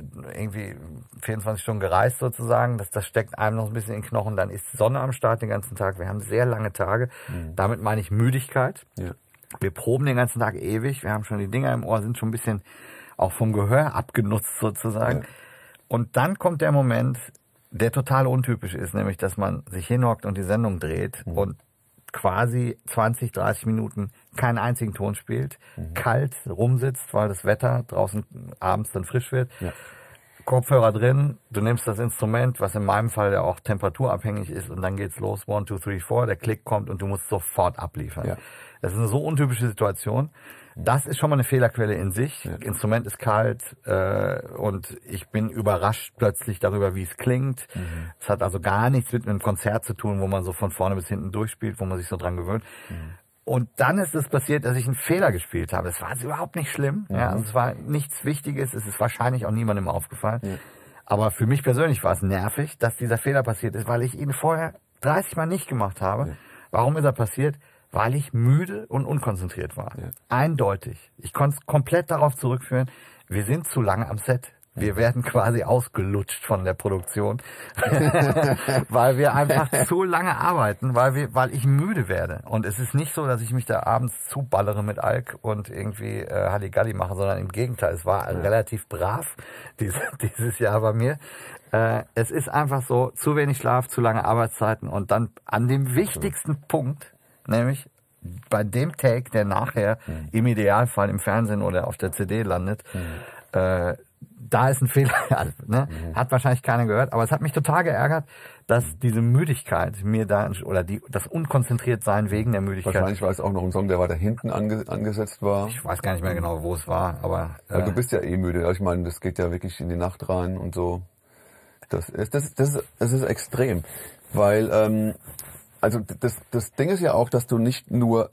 24 Stunden gereist sozusagen, das steckt einem noch ein bisschen in den Knochen, dann ist Sonne am Start den ganzen Tag, wir haben sehr lange Tage, damit meine ich Müdigkeit, wir proben den ganzen Tag ewig, wir haben schon die Dinger im Ohr, sind schon ein bisschen auch vom Gehör abgenutzt sozusagen und dann kommt der Moment, der total untypisch ist, nämlich dass man sich hinhockt und die Sendung dreht und quasi 20, 30 Minuten keinen einzigen Ton spielt, kalt rumsitzt, weil das Wetter draußen abends dann frisch wird, Kopfhörer drin, du nimmst das Instrument, was in meinem Fall ja auch temperaturabhängig ist und dann geht's los, 1, 2, 3, 4, der Klick kommt und du musst sofort abliefern. Das ist eine so untypische Situation. Das ist schon mal eine Fehlerquelle in sich. Instrument ist kalt und ich bin überrascht plötzlich darüber, wie es klingt. Es hat also gar nichts mit einem Konzert zu tun, wo man so von vorne bis hinten durchspielt, wo man sich so dran gewöhnt. Und dann ist es passiert, dass ich einen Fehler gespielt habe. Es war also überhaupt nicht schlimm. Also es war nichts Wichtiges. Es ist wahrscheinlich auch niemandem aufgefallen. Aber für mich persönlich war es nervig, dass dieser Fehler passiert ist, weil ich ihn vorher 30 Mal nicht gemacht habe. Warum ist er passiert? Weil ich müde und unkonzentriert war. Eindeutig. Ich konnte es komplett darauf zurückführen, wir sind zu lange am Set. Wir werden quasi ausgelutscht von der Produktion, weil wir einfach zu lange arbeiten, weil ich müde werde. Und es ist nicht so, dass ich mich da abends zuballere mit Alk und irgendwie Halligalli mache, sondern im Gegenteil. Es war relativ brav dieses Jahr bei mir. Es ist einfach so, zu wenig Schlaf, zu lange Arbeitszeiten und dann an dem wichtigsten Punkt, nämlich bei dem Take, der nachher im Idealfall im Fernsehen oder auf der CD landet, da ist ein Fehler, hat wahrscheinlich keiner gehört, aber es hat mich total geärgert, dass diese Müdigkeit mir da, oder das Unkonzentriertsein wegen der Müdigkeit. Wahrscheinlich war es auch noch ein Song, der weiter hinten angesetzt war. Ich weiß gar nicht mehr genau, wo es war, aber... Weil du bist ja eh müde, ich meine, das geht ja wirklich in die Nacht rein und so. Das ist extrem, weil, also das Ding ist ja auch, dass du nicht nur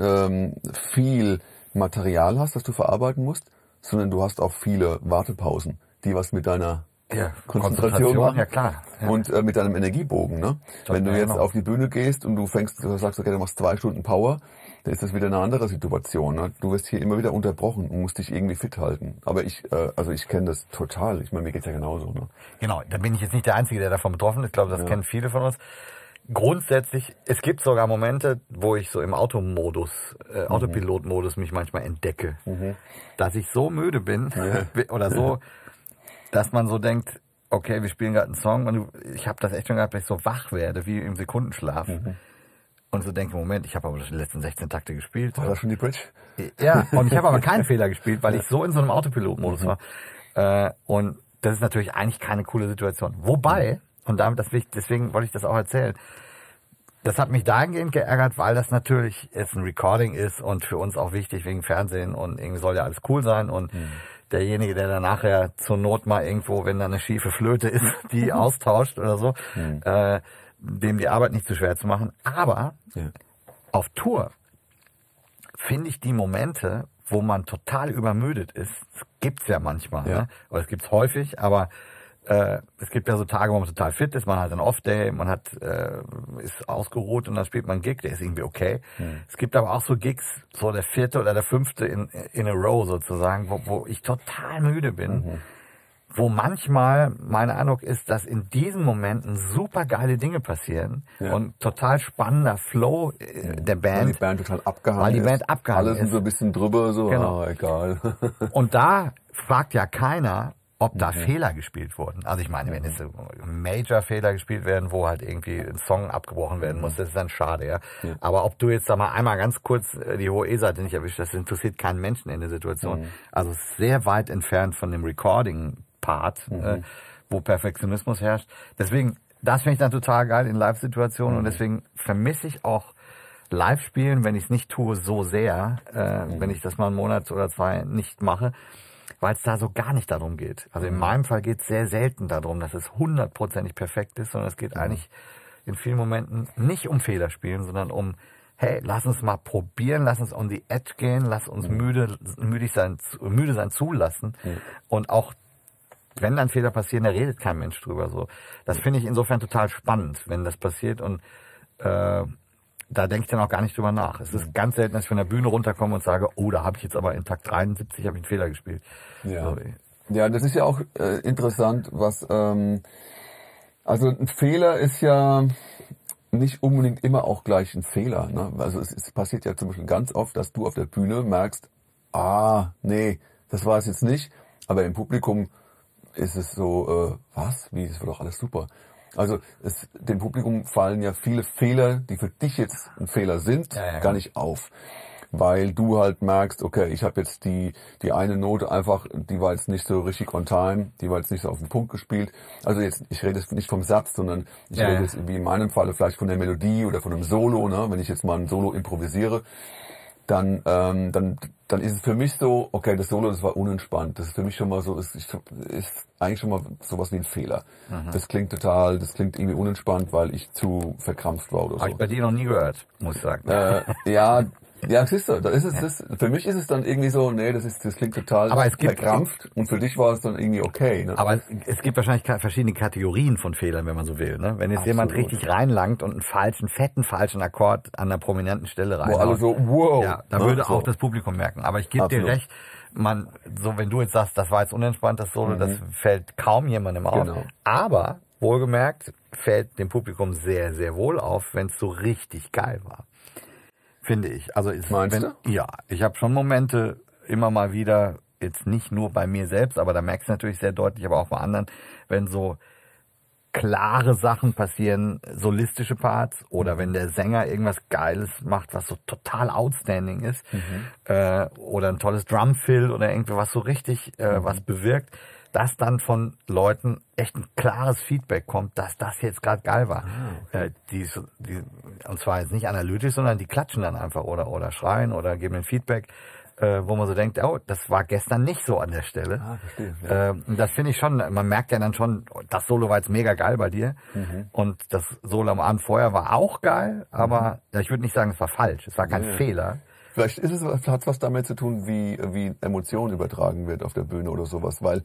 viel Material hast, das du verarbeiten musst, sondern du hast auch viele Wartepausen, die was mit deiner Konzentration machen. Ja, klar. Ja. Und mit deinem Energiebogen. Ne? Wenn du jetzt auf die Bühne gehst und du sagst, okay, du machst 2 Stunden Power, dann ist das wieder eine andere Situation. Ne? Du wirst hier immer wieder unterbrochen und musst dich irgendwie fit halten. Aber ich kenne das total. Ich meine, mir geht's ja genauso. Ne? Genau, da bin ich jetzt nicht der Einzige, der davon betroffen ist. Ich glaube, das kennen viele von uns. Grundsätzlich, es gibt sogar Momente, wo ich so im Autopilotmodus mich manchmal entdecke, dass ich so müde bin oder so, dass man so denkt, okay, wir spielen gerade einen Song und ich habe das echt schon gehabt, dass ich so wach werde, wie im Sekundenschlaf. Und so denke, Moment, ich habe aber die letzten 16 Takte gespielt. War das schon die Bridge? Ja, und ich habe aber keinen Fehler gespielt, weil ich so in so einem Autopilotmodus war. Und das ist natürlich eigentlich keine coole Situation. Wobei... Und deswegen wollte ich das auch erzählen. Das hat mich dahingehend geärgert, weil das natürlich jetzt ein Recording ist und für uns auch wichtig wegen Fernsehen und irgendwie soll ja alles cool sein und derjenige, der dann nachher zur Not mal irgendwo, wenn da eine schiefe Flöte ist, die austauscht oder so, dem die Arbeit nicht zu schwer zu machen. Aber auf Tour finde ich die Momente, wo man total übermüdet ist, das gibt's ja manchmal, ne? Oder es gibt's häufig, aber es gibt ja so Tage, wo man total fit ist, man hat einen Off-Day, man ist ausgeruht und dann spielt man einen Gig, der ist irgendwie okay. Es gibt aber auch so Gigs, so der 4. oder der 5. in a row sozusagen, wo ich total müde bin. Wo manchmal mein Eindruck ist, dass in diesen Momenten super geile Dinge passieren und total spannender Flow der Band. Weil die Band total abgehangen weil die ist. Band abgehangen Alle sind ist. so ein bisschen drüber, so, Genau. egal. Und da fragt ja keiner, ob da Fehler gespielt wurden. Also ich meine, wenn jetzt so Major-Fehler gespielt werden, wo halt irgendwie ein Song abgebrochen werden muss, das ist dann schade, ja. Aber ob du jetzt, sag mal, einmal ganz kurz die hohe E-Seite nicht erwischt, das interessiert keinen Menschen in der Situation. Also sehr weit entfernt von dem Recording-Part, wo Perfektionismus herrscht. Deswegen, das finde ich dann total geil in Live-Situationen und deswegen vermisse ich auch Live-Spielen, wenn ich es nicht tue, so sehr, wenn ich das mal einen Monat oder 2 nicht mache, weil es da so gar nicht darum geht. Also in meinem Fall geht es sehr selten darum, dass es 100%ig perfekt ist, sondern es geht eigentlich in vielen Momenten nicht um Fehlerspielen, sondern um, hey, lass uns mal probieren, lass uns on the edge gehen, lass uns müde sein zulassen. Und auch wenn dann Fehler passieren, da redet kein Mensch drüber. So, das finde ich insofern total spannend, wenn das passiert und da denke ich dann auch gar nicht drüber nach. Es ist ganz selten, dass ich von der Bühne runterkomme und sage, oh, da habe ich jetzt aber in Takt 73 habe ich einen Fehler gespielt. Ja, So. ja, das ist ja auch interessant, was also ein Fehler ist ja nicht unbedingt immer auch gleich ein Fehler. Ne? Also es passiert ja zum Beispiel ganz oft, dass du auf der Bühne merkst, nee, das war es jetzt nicht, aber im Publikum ist es so, was? Wie, das war doch alles super. Also dem Publikum fallen ja viele Fehler, die für dich jetzt ein Fehler sind, gar nicht auf. Weil du halt merkst, okay, ich habe jetzt die eine Note einfach, die war jetzt nicht so richtig on time, die war jetzt nicht so auf den Punkt gespielt. Also jetzt, ich rede jetzt nicht vom Satz, sondern ich rede jetzt wie in meinem Falle vielleicht von der Melodie oder von einem Solo, ne? Wenn ich jetzt mal ein Solo improvisiere, dann ist es für mich so, okay, das Solo, das war unentspannt. Das ist für mich schon mal so, ist eigentlich schon mal sowas wie ein Fehler. Das klingt irgendwie unentspannt, weil ich zu verkrampft war oder so. Habe ich bei dir noch nie gehört, muss ich sagen. Ja, siehst du, da ist es, für mich ist es dann irgendwie so, nee, das klingt total verkrampft und für dich war es dann irgendwie okay. Ne? Aber es gibt wahrscheinlich verschiedene Kategorien von Fehlern, wenn man so will. Ne? Wenn jetzt jemand richtig reinlangt und einen fetten falschen Akkord an einer prominenten Stelle reinhaut. Wo alle so, wow. Ja, da würde auch das Publikum merken. Aber ich gebe dir recht, wenn du jetzt sagst, das war jetzt unentspannt, das Solo, das fällt kaum jemandem auf. Genau. Aber, wohlgemerkt, fällt dem Publikum sehr, sehr wohl auf, wenn es so richtig geil war. Finde ich. Also Meinst du? Ja, ich habe schon Momente immer mal wieder, jetzt nicht nur bei mir selbst, aber da merkst du natürlich sehr deutlich, aber auch bei anderen, wenn so klare Sachen passieren, solistische Parts oder wenn der Sänger irgendwas Geiles macht, was so total outstanding ist oder ein tolles Drumfill oder irgendwie was so richtig was bewirkt, dass dann von Leuten echt ein klares Feedback kommt, dass das jetzt gerade geil war. Und zwar jetzt nicht analytisch, sondern die klatschen dann einfach oder schreien oder geben ein Feedback, wo man so denkt, oh, das war gestern nicht so an der Stelle. Verstehe. Ja. Das finde ich schon, man merkt ja dann schon, das Solo war jetzt mega geil bei dir und das Solo am Abend vorher war auch geil, aber ich würde nicht sagen, es war falsch, es war kein Fehler. Vielleicht hat es was damit zu tun, wie Emotion übertragen wird auf der Bühne oder sowas, weil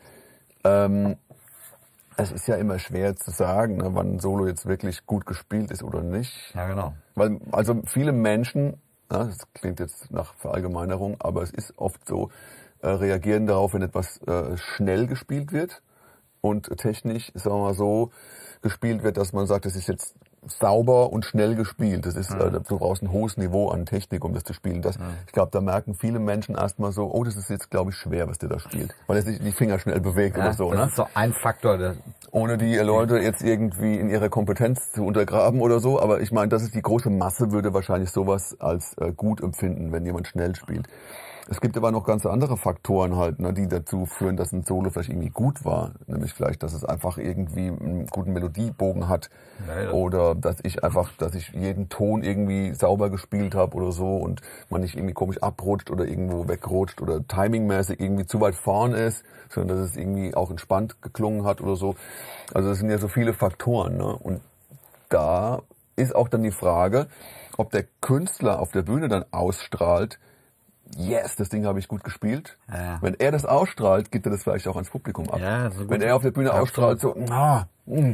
es ist ja immer schwer zu sagen, ne, wann ein Solo jetzt wirklich gut gespielt ist oder nicht. Ja, genau. Weil, also viele Menschen, das klingt jetzt nach Verallgemeinerung, aber es ist oft so, reagieren darauf, wenn etwas schnell gespielt wird und technisch, sagen wir mal so, gespielt wird, dass man sagt, das ist jetzt sauber und schnell gespielt. Das ist, du brauchst ein hohes Niveau an Technik, um das zu spielen. Ich glaube, da merken viele Menschen erstmal so, oh, das ist jetzt, glaube ich, schwer, was der da spielt. Weil er sich die Finger schnell bewegt oder so. Das ist so ein Faktor. Ohne die Leute jetzt irgendwie in ihrer Kompetenz zu untergraben oder so. Aber ich meine, das ist die große Masse, würde wahrscheinlich sowas als gut empfinden, wenn jemand schnell spielt. Es gibt aber noch ganz andere Faktoren halt, ne, die dazu führen, dass ein Solo vielleicht irgendwie gut war. Nämlich vielleicht, dass es einfach irgendwie einen guten Melodiebogen hat. Ja. Oder dass ich jeden Ton irgendwie sauber gespielt habe oder so und man nicht irgendwie komisch abrutscht oder irgendwo wegrutscht oder timingmäßig irgendwie zu weit vorn ist, sondern dass es irgendwie auch entspannt geklungen hat oder so. Also das sind ja so viele Faktoren, ne? Und da ist auch dann die Frage, ob der Künstler auf der Bühne dann ausstrahlt, yes, das Ding habe ich gut gespielt. Ja. Wenn er das ausstrahlt, gibt er das vielleicht auch ans Publikum ab. Ja, so wenn er auf der Bühne ausstrahlt, so, ja,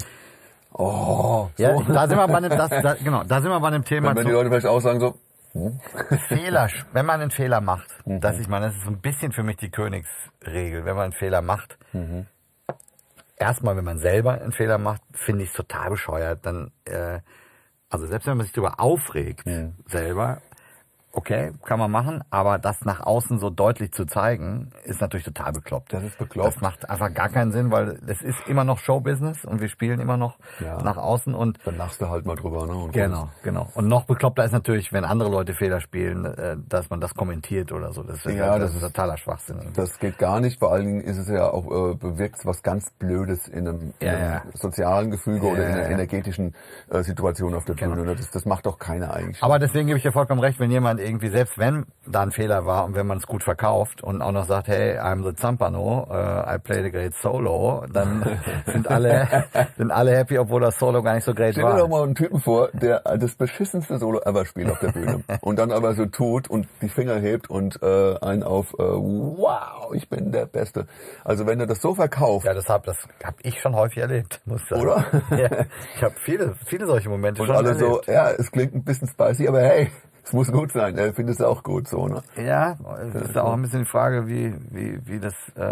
da sind wir bei einem Thema. Wenn die Leute vielleicht auch sagen so, Fehler, wenn man einen Fehler macht, das ist so ein bisschen für mich die Königsregel, wenn man einen Fehler macht. Erstmal, wenn man selber einen Fehler macht, finde ich es total bescheuert. Dann, also selbst wenn man sich darüber aufregt, selber, okay, kann man machen, aber das nach außen so deutlich zu zeigen, ist natürlich total bekloppt. Das ist bekloppt. Das macht einfach gar keinen Sinn, weil es ist immer noch Showbusiness und wir spielen immer noch nach außen und dann lachst du halt mal drüber, ne? Und genau. Und noch bekloppter ist natürlich, wenn andere Leute Fehler spielen, dass man das kommentiert oder so. Das ist totaler Schwachsinn. Das geht gar nicht. Vor allen Dingen ist es ja auch bewirkt was ganz Blödes in einem sozialen Gefüge oder in einer energetischen Situation auf der Bühne. Das macht doch keiner eigentlich. Aber deswegen gebe ich dir vollkommen recht, wenn jemand irgendwie, selbst wenn da ein Fehler war und wenn man es gut verkauft und auch noch sagt, hey, I'm the Zampano, I played a great solo, dann sind alle happy, obwohl das Solo gar nicht so great war. Stell dir doch mal einen Typen vor, der das beschissenste Solo ever spielt auf der Bühne und dann aber so tut und die Finger hebt und einen auf wow, ich bin der Beste. Also wenn er das so verkauft. Ja, das hab ich schon häufig erlebt, muss ich sagen. Oder? Ja, ich habe viele solche Momente und schon alle erlebt. So, ja, es klingt ein bisschen spicy, aber hey, es muss gut sein. Er findet es auch gut so, ne? Ja, es ist auch ein bisschen die Frage, wie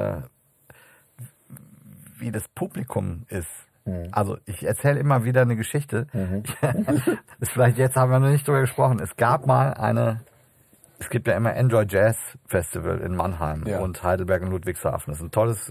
das Publikum ist. Also ich erzähle immer wieder eine Geschichte. Das vielleicht jetzt haben wir noch nicht drüber gesprochen. Es gibt ja immer Enjoy Jazz Festival in Mannheim und Heidelberg und Ludwigshafen. Das ist ein tolles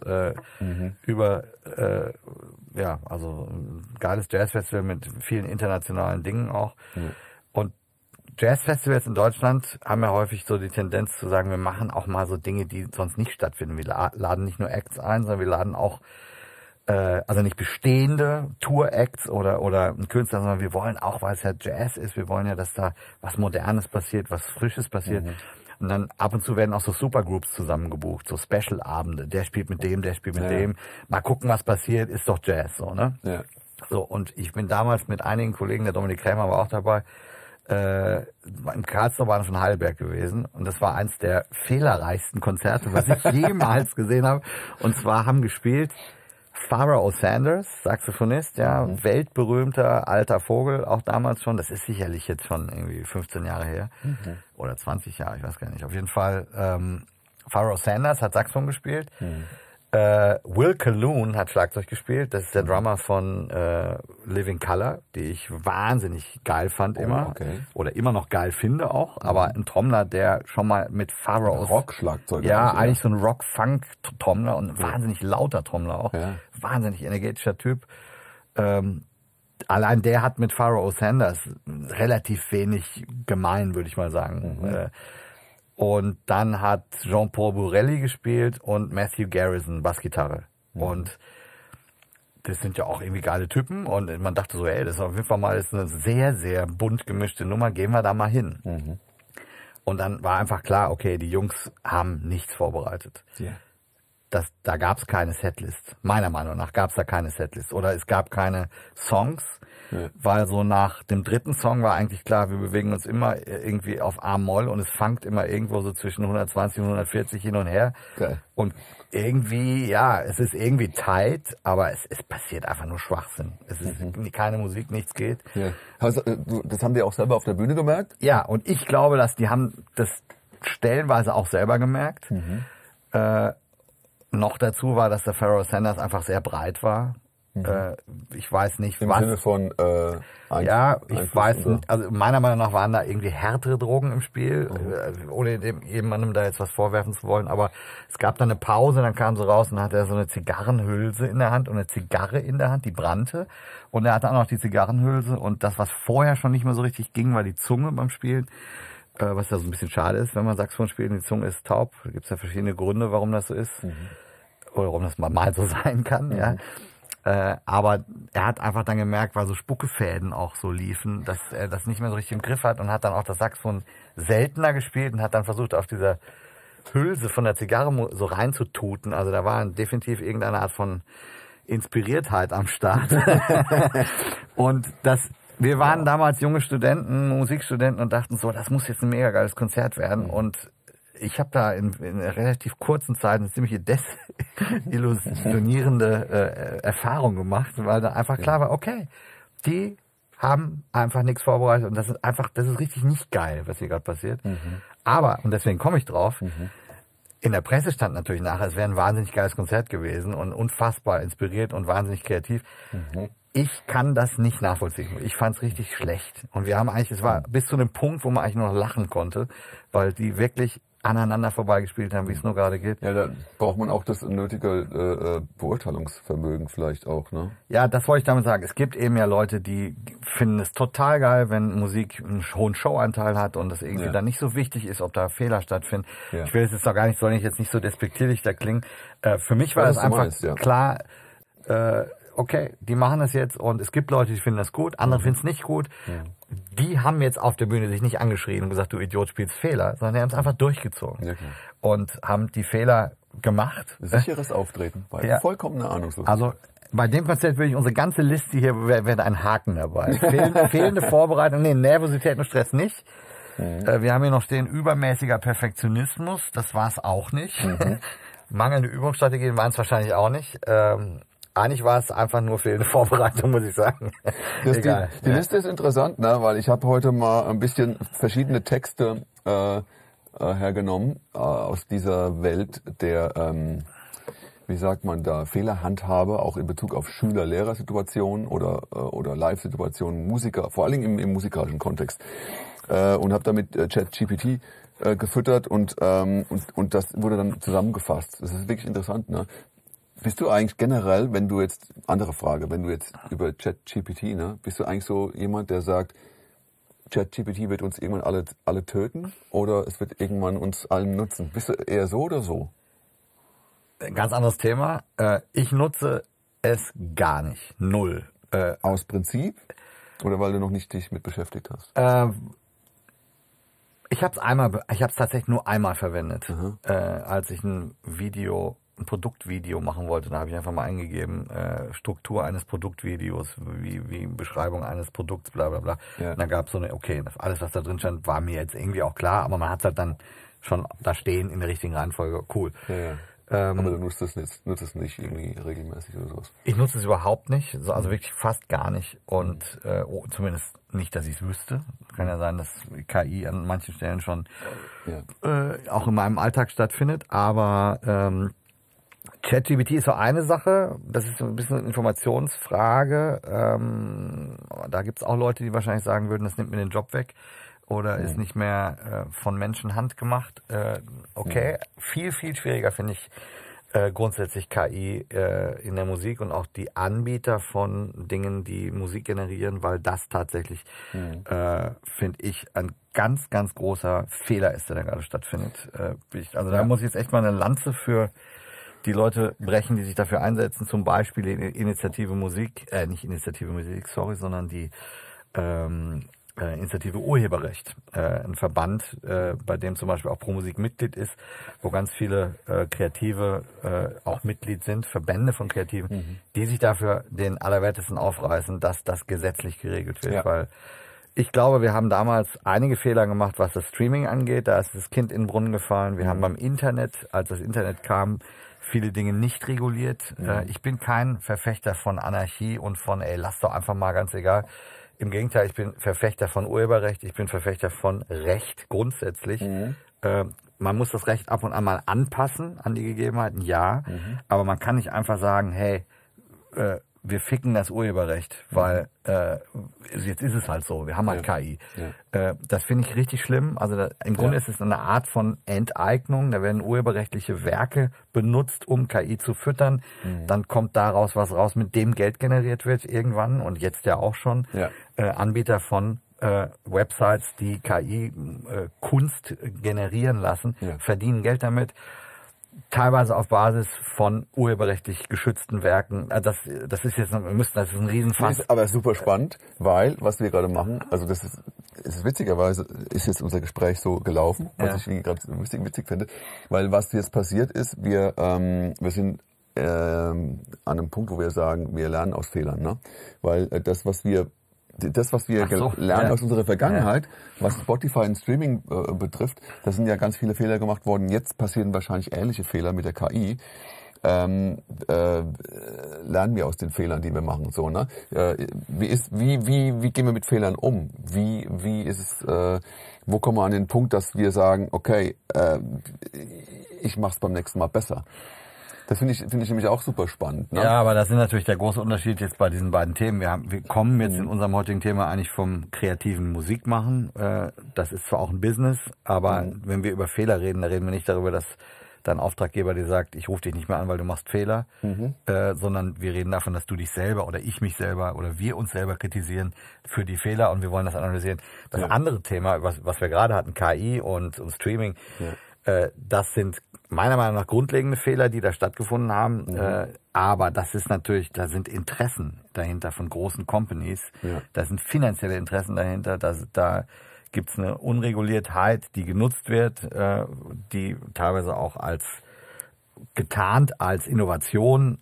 also ein geiles Jazzfestival mit vielen internationalen Dingen auch. Und Jazzfestivals in Deutschland haben ja häufig so die Tendenz zu sagen, wir machen auch mal so Dinge, die sonst nicht stattfinden. Wir laden nicht nur Acts ein, sondern wir laden auch also nicht bestehende Tour-Acts oder einen Künstler, sondern wir wollen auch, weil es ja Jazz ist, wir wollen ja, dass da was Modernes passiert, was Frisches passiert. Und dann ab und zu werden auch so Supergroups zusammengebucht, so Special-Abende. Der spielt mit dem, der spielt mit dem. Mal gucken, was passiert, ist doch Jazz, so, ne? Ja. So, und ich bin damals mit einigen Kollegen, der Dominik Krämer war auch dabei, im Karlsruher Bahnhof von Heidelberg gewesen. Und das war eins der fehlerreichsten Konzerte, was ich jemals gesehen habe. Und zwar haben gespielt Pharoah Sanders, Saxophonist, weltberühmter alter Vogel, auch damals schon. Das ist sicherlich jetzt schon irgendwie 15 Jahre her oder 20 Jahre, ich weiß gar nicht. Auf jeden Fall, Pharoah Sanders hat Saxophon gespielt. Will Calhoun hat Schlagzeug gespielt. Das ist der Drummer von Living Colour, die ich wahnsinnig geil fand immer. Okay. Oder immer noch geil finde auch. Aber ein Trommler, der schon mal mit Pharoah... Rock-Schlagzeug. Ja, eigentlich so ein Rock-Funk-Trommler und ein wahnsinnig lauter Trommler auch. Ja. Wahnsinnig energetischer Typ. Allein der hat mit Pharoah Sanders relativ wenig gemein, würde ich mal sagen. Und dann hat Jean-Paul Borelli gespielt und Matthew Garrison Bassgitarre. Und das sind ja auch irgendwie geile Typen. Und man dachte so, ey, das ist auf jeden Fall mal eine sehr, sehr bunt gemischte Nummer. Gehen wir da mal hin. Und dann war einfach klar, okay, die Jungs haben nichts vorbereitet. Yeah. Da gab es keine Setlist. Meiner Meinung nach gab es da keine Setlist. Oder es gab keine Songs. Ja. Weil so nach dem dritten Song war eigentlich klar, wir bewegen uns immer irgendwie auf A-Moll und es fängt immer irgendwo so zwischen 120 und 140 hin und her. Geil. Und irgendwie, ja, es ist irgendwie tight, aber es passiert einfach nur Schwachsinn. Es ist keine Musik, nichts geht. Ja. Also, das haben die auch selber auf der Bühne gemerkt? Ja, und ich glaube, dass die haben das stellenweise auch selber gemerkt. Noch dazu war, dass der Pharoah Sanders einfach sehr breit war. Ich weiß nicht, Im Sinne von ich weiß nicht. Also meiner Meinung nach waren da irgendwie härtere Drogen im Spiel, ohne jemandem da jetzt was vorwerfen zu wollen. Aber es gab dann eine Pause, dann kam sie raus und hat er so eine Zigarrenhülse in der Hand und eine Zigarre in der Hand, die brannte. Und er hatte auch noch die Zigarrenhülse und das, was vorher schon nicht mehr so richtig ging, war die Zunge beim Spielen. Was ja so ein bisschen schade ist, wenn man Saxophon spielt und die Zunge ist taub. Da gibt es ja verschiedene Gründe, warum das so ist. Oder warum das mal so sein kann, ja. Aber er hat einfach dann gemerkt, weil so Spuckefäden auch so liefen, dass er das nicht mehr so richtig im Griff hat und hat dann auch das Saxophon seltener gespielt und hat dann versucht, auf dieser Hülse von der Zigarre so reinzututen. Also da war definitiv irgendeine Art von Inspiriertheit am Start. Und wir waren damals junge Studenten, Musikstudenten und dachten so, das muss jetzt ein mega geiles Konzert werden. Und ich habe da in einer relativ kurzen Zeit eine ziemliche desillusionierende Erfahrung gemacht, weil da einfach klar war, okay, die haben einfach nichts vorbereitet und das ist richtig nicht geil, was hier gerade passiert. Aber, und deswegen komme ich drauf, in der Presse stand natürlich nachher, es wäre ein wahnsinnig geiles Konzert gewesen und unfassbar inspiriert und wahnsinnig kreativ. Ich kann das nicht nachvollziehen. Ich fand es richtig schlecht. Und wir haben eigentlich, es war bis zu einem Punkt, wo man eigentlich nur noch lachen konnte, weil die wirklich aneinander vorbeigespielt haben, wie es nur gerade geht. Ja, da braucht man auch das nötige Beurteilungsvermögen vielleicht auch, ne? Ja, das wollte ich damit sagen. Es gibt eben ja Leute, die finden es total geil, wenn Musik einen hohen Showanteil hat und es irgendwie dann nicht so wichtig ist, ob da Fehler stattfinden. Ja. Ich will es jetzt noch gar nicht, soll ich jetzt nicht so despektierlich da klingen. Für mich war es einfach klar, okay, die machen das jetzt und es gibt Leute, die finden das gut, andere finden es nicht gut. Die haben jetzt auf der Bühne sich nicht angeschrien und gesagt, du Idiot, spielst Fehler, sondern die haben es einfach durchgezogen. Ja, klar. Und haben die Fehler gemacht. Sicheres Auftreten, vollkommene Ahnungslosigkeit. Also bei dem Konzert würde ich unsere ganze Liste hier, wäre ein Haken dabei. Fehlende Vorbereitung, Nervosität und Stress nicht. Wir haben hier noch stehen, übermäßiger Perfektionismus, das war es auch nicht. Mangelnde Übungsstrategien waren es wahrscheinlich auch nicht. Eigentlich war es einfach nur fehlende Vorbereitung, muss ich sagen. Egal. Die Liste ist interessant, ne? Weil ich habe heute mal ein bisschen verschiedene Texte hergenommen aus dieser Welt der, wie sagt man da, Fehlerhandhabe, auch in Bezug auf Schüler-Lehrer-Situationen oder Live-Situationen, Musiker, vor allem im musikalischen Kontext. Und habe damit ChatGPT gefüttert und das wurde dann zusammengefasst. Das ist wirklich interessant, ne? Bist du eigentlich generell, wenn du jetzt über ChatGPT, ne, bist du eigentlich so jemand, der sagt, ChatGPT wird uns irgendwann alle töten oder es wird irgendwann uns allen nutzen? Bist du eher so oder so? Ein ganz anderes Thema. Ich nutze es gar nicht. Null. Aus Prinzip? Oder weil du noch nicht dich mit beschäftigt hast? Ich habe es tatsächlich nur einmal verwendet, als ich ein Produktvideo machen wollte. Da habe ich einfach mal eingegeben, Struktur eines Produktvideos, wie Beschreibung eines Produkts, bla bla bla. Ja. Und dann gab es so eine, okay, alles was da drin stand, war mir jetzt irgendwie auch klar, aber man hat es halt dann schon da stehen in der richtigen Reihenfolge. Cool. Ja. Aber du nutzt es nicht irgendwie regelmäßig oder sowas? Ich nutze es überhaupt nicht, also wirklich fast gar nicht und zumindest nicht, dass ich es wüsste. Kann ja sein, dass KI an manchen Stellen schon auch in meinem Alltag stattfindet, aber ChatGPT ist so eine Sache, das ist so ein bisschen eine Informationsfrage. Da gibt es auch Leute, die wahrscheinlich sagen würden, das nimmt mir den Job weg oder ist nicht mehr von Menschen handgemacht. Okay, viel schwieriger finde ich grundsätzlich KI in der Musik und auch die Anbieter von Dingen, die Musik generieren, weil das tatsächlich, finde ich, ein ganz großer Fehler ist, der da gerade stattfindet. Da muss ich jetzt echt mal eine Lanze für die Leute brechen, die sich dafür einsetzen, zum Beispiel die Initiative Musik, sondern die Initiative Urheberrecht, ein Verband, bei dem zum Beispiel auch ProMusik Mitglied ist, wo ganz viele Kreative auch Mitglied sind, Verbände von Kreativen, die sich dafür den Allerwertesten aufreißen, dass das gesetzlich geregelt wird, weil ich glaube, wir haben damals einige Fehler gemacht, was das Streaming angeht, da ist das Kind in den Brunnen gefallen, wir haben beim Internet, als das Internet kam, viele Dinge nicht reguliert. Ich bin kein Verfechter von Anarchie und von, lass doch einfach mal, ganz egal. Im Gegenteil, ich bin Verfechter von Urheberrecht, ich bin Verfechter von Recht grundsätzlich. Man muss das Recht ab und an mal anpassen an die Gegebenheiten, aber man kann nicht einfach sagen, hey, wir ficken das Urheberrecht, weil jetzt ist es halt so, wir haben halt KI. Das finde ich richtig schlimm. Also im Grunde ist es eine Art von Enteignung. Da werden urheberrechtliche Werke benutzt, um KI zu füttern. Dann kommt daraus was raus, mit dem Geld generiert wird irgendwann und jetzt ja auch schon. Anbieter von Websites, die KI Kunst generieren lassen, verdienen Geld damit. Teilweise auf Basis von urheberrechtlich geschützten Werken. Das ist jetzt, das ist ein Riesenfass. Ist aber super spannend, weil, was wir gerade machen, also das ist witzigerweise, ist jetzt unser Gespräch so gelaufen, was ich gerade witzig finde, weil was jetzt passiert ist, wir sind an einem Punkt, wo wir sagen, wir lernen aus Fehlern, ne? Weil das, was wir lernen aus unserer Vergangenheit, was Spotify und Streaming betrifft, da sind ja ganz viele Fehler gemacht worden. Jetzt passieren wahrscheinlich ähnliche Fehler mit der KI. Lernen wir aus den Fehlern, die wir machen, so, ne? Wie gehen wir mit Fehlern um? Wie ist es, wo kommen wir an den Punkt, dass wir sagen, okay, ich mach's beim nächsten Mal besser. Das finde ich nämlich auch super spannend. Ne? Ja, aber das ist natürlich der große Unterschied jetzt bei diesen beiden Themen. Wir kommen jetzt in unserem heutigen Thema eigentlich vom kreativen Musikmachen. Das ist zwar auch ein Business, aber wenn wir über Fehler reden, da reden wir nicht darüber, dass dein Auftraggeber dir sagt, ich rufe dich nicht mehr an, weil du machst Fehler, sondern wir reden davon, dass du dich selber oder ich mich selber oder wir uns selber kritisieren für die Fehler und wir wollen das analysieren. Das andere Thema, was wir gerade hatten, KI und Streaming, das sind meiner Meinung nach grundlegende Fehler, die da stattgefunden haben. Aber das ist natürlich, da sind Interessen dahinter von großen Companies. Ja. Da sind finanzielle Interessen dahinter. Da gibt's eine Unreguliertheit, die genutzt wird, die teilweise auch getarnt als Innovation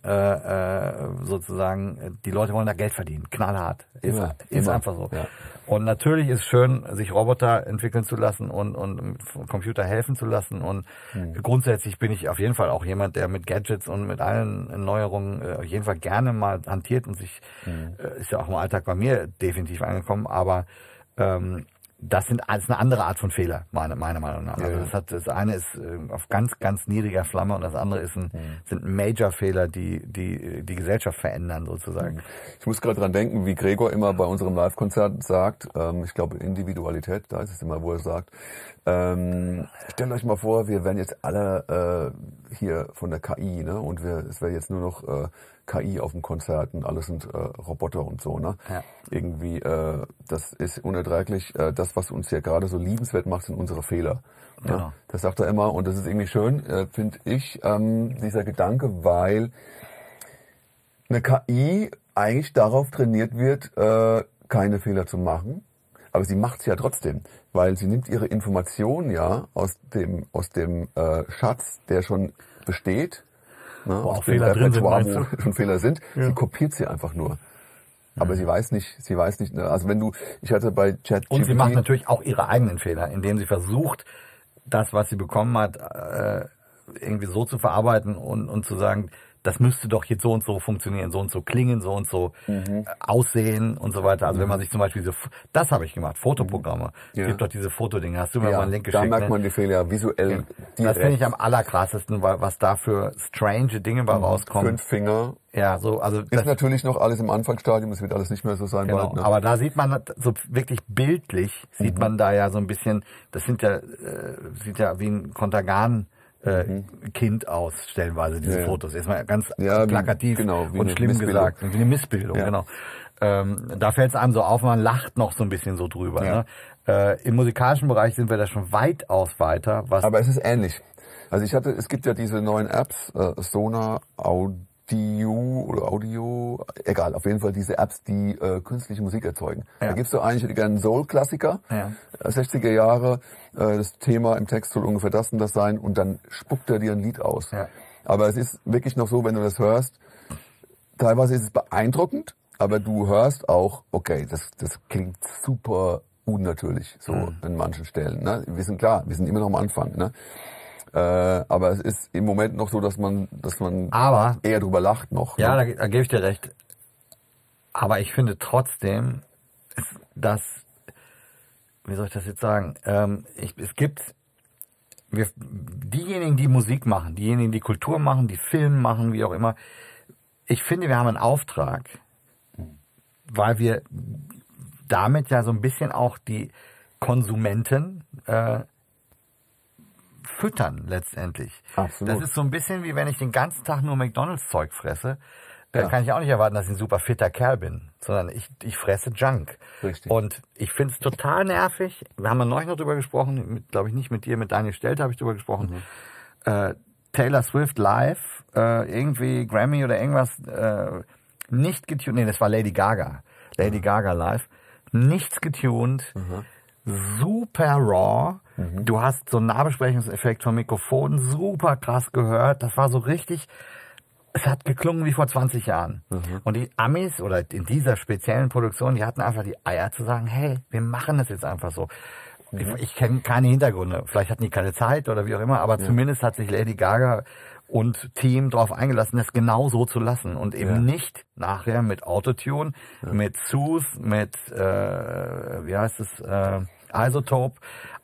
sozusagen, die Leute wollen da Geld verdienen, knallhart. Ist einfach so. Ja. Und natürlich ist schön, sich Roboter entwickeln zu lassen und Computer helfen zu lassen. Und grundsätzlich bin ich auf jeden Fall auch jemand, der mit Gadgets und mit allen Neuerungen auf jeden Fall gerne mal hantiert und sich, ist ja auch im Alltag bei mir definitiv angekommen, aber das ist eine andere Art von Fehler, meiner Meinung nach. Also das eine ist auf ganz, ganz niedriger Flamme und das andere sind Major-Fehler, die Gesellschaft verändern sozusagen. Ich muss gerade dran denken, wie Gregor immer bei unserem Live-Konzert sagt, ich glaube Individualität, da ist es immer, wo er sagt, stellt euch mal vor, wir wären jetzt alle hier von der KI, ne? Und es wäre jetzt nur noch KI auf dem Konzert und alles sind Roboter und so, ne? Ja. Irgendwie, das ist unerträglich. Das, was uns ja gerade so liebenswert macht, sind unsere Fehler. Genau. Ne? Das sagt er immer und das ist irgendwie schön, finde ich, dieser Gedanke, weil eine KI eigentlich darauf trainiert wird, keine Fehler zu machen. Aber sie macht es ja trotzdem, weil sie nimmt ihre Informationen ja aus dem Schatz, der schon besteht, ne, wo auch Fehler drin sind, wo schon Fehler sind. Ja. Sie kopiert sie einfach nur. Aber sie weiß nicht, ne, also ich hatte bei ChatGPT. Und sie macht natürlich auch ihre eigenen Fehler, indem sie versucht, das, was sie bekommen hat, irgendwie so zu verarbeiten und zu sagen, das müsste doch jetzt so und so funktionieren, so und so klingen, so und so aussehen und so weiter. Also wenn man sich zum Beispiel das habe ich gemacht, Fotoprogramme. Es gibt doch diese Fotodinge. Hast du mir mal einen Link geschickt? Da merkt man die Fehler visuell. Das finde ich am allerkrassesten, was da für strange Dinge bei rauskommen. 5 Finger. Ja, so, also. Ist natürlich noch alles im Anfangsstadium, es wird alles nicht mehr so sein. Genau, bald, ne? Aber da sieht man so wirklich bildlich, sieht man da ja so ein bisschen, das sieht ja wie ein Kontergan Kind aus, stellenweise, diese Fotos. Erstmal ganz plakativ und schlimm gesagt. Wie eine Missbildung, genau. Da fällt es einem so auf, man lacht noch so ein bisschen so drüber. Ja. Ne? Im musikalischen Bereich sind wir da schon weitaus weiter. Aber es ist ähnlich. Also es gibt ja diese neuen Apps, Sonar, Audio, egal, auf jeden Fall diese Apps, die künstliche Musik erzeugen. Ja. Da gibt's so eigentlich einen Soul-Klassiker, 60er Jahre, das Thema im Text soll ungefähr das und das sein und dann spuckt er dir ein Lied aus. Ja. Aber es ist wirklich noch so, wenn du das hörst, teilweise ist es beeindruckend, aber du hörst auch, okay, das klingt super unnatürlich, so an manchen Stellen. Ne? Wir sind immer noch am Anfang, ne? Aber es ist im Moment noch so, dass man eher drüber lacht noch. Ja, ne? da gebe ich dir recht. Aber ich finde trotzdem, wie soll ich das jetzt sagen? Es gibt diejenigen, die Musik machen, diejenigen, die Kultur machen, die Film machen, wie auch immer. Ich finde, wir haben einen Auftrag, weil wir damit ja so ein bisschen auch die Konsumenten füttern letztendlich. Absolut. Das ist so ein bisschen wie wenn ich den ganzen Tag nur McDonald's-Zeug fresse, kann ich auch nicht erwarten, dass ich ein super fitter Kerl bin, sondern ich fresse Junk. Richtig. Und ich finde es total nervig. Wir haben ja neulich noch drüber gesprochen, glaube ich nicht mit dir, mit Daniel Stelter habe ich drüber gesprochen. Taylor Swift live, irgendwie Grammy oder irgendwas, nicht getuned, nee, das war Lady Gaga. Lady Gaga live. Nichts getuned, super raw. Du hast so einen Nahbesprechungseffekt vom Mikrofon super krass gehört. Das war so richtig, es hat geklungen wie vor 20 Jahren. Und die Amis oder in dieser speziellen Produktion, die hatten einfach die Eier zu sagen, hey, wir machen das jetzt einfach so. Ich kenne keine Hintergründe. Vielleicht hatten die keine Zeit oder wie auch immer, aber zumindest hat sich Lady Gaga und Team darauf eingelassen, das genau so zu lassen und eben nicht nachher mit Autotune, mit Sooth, mit, wie heißt es, Isotope,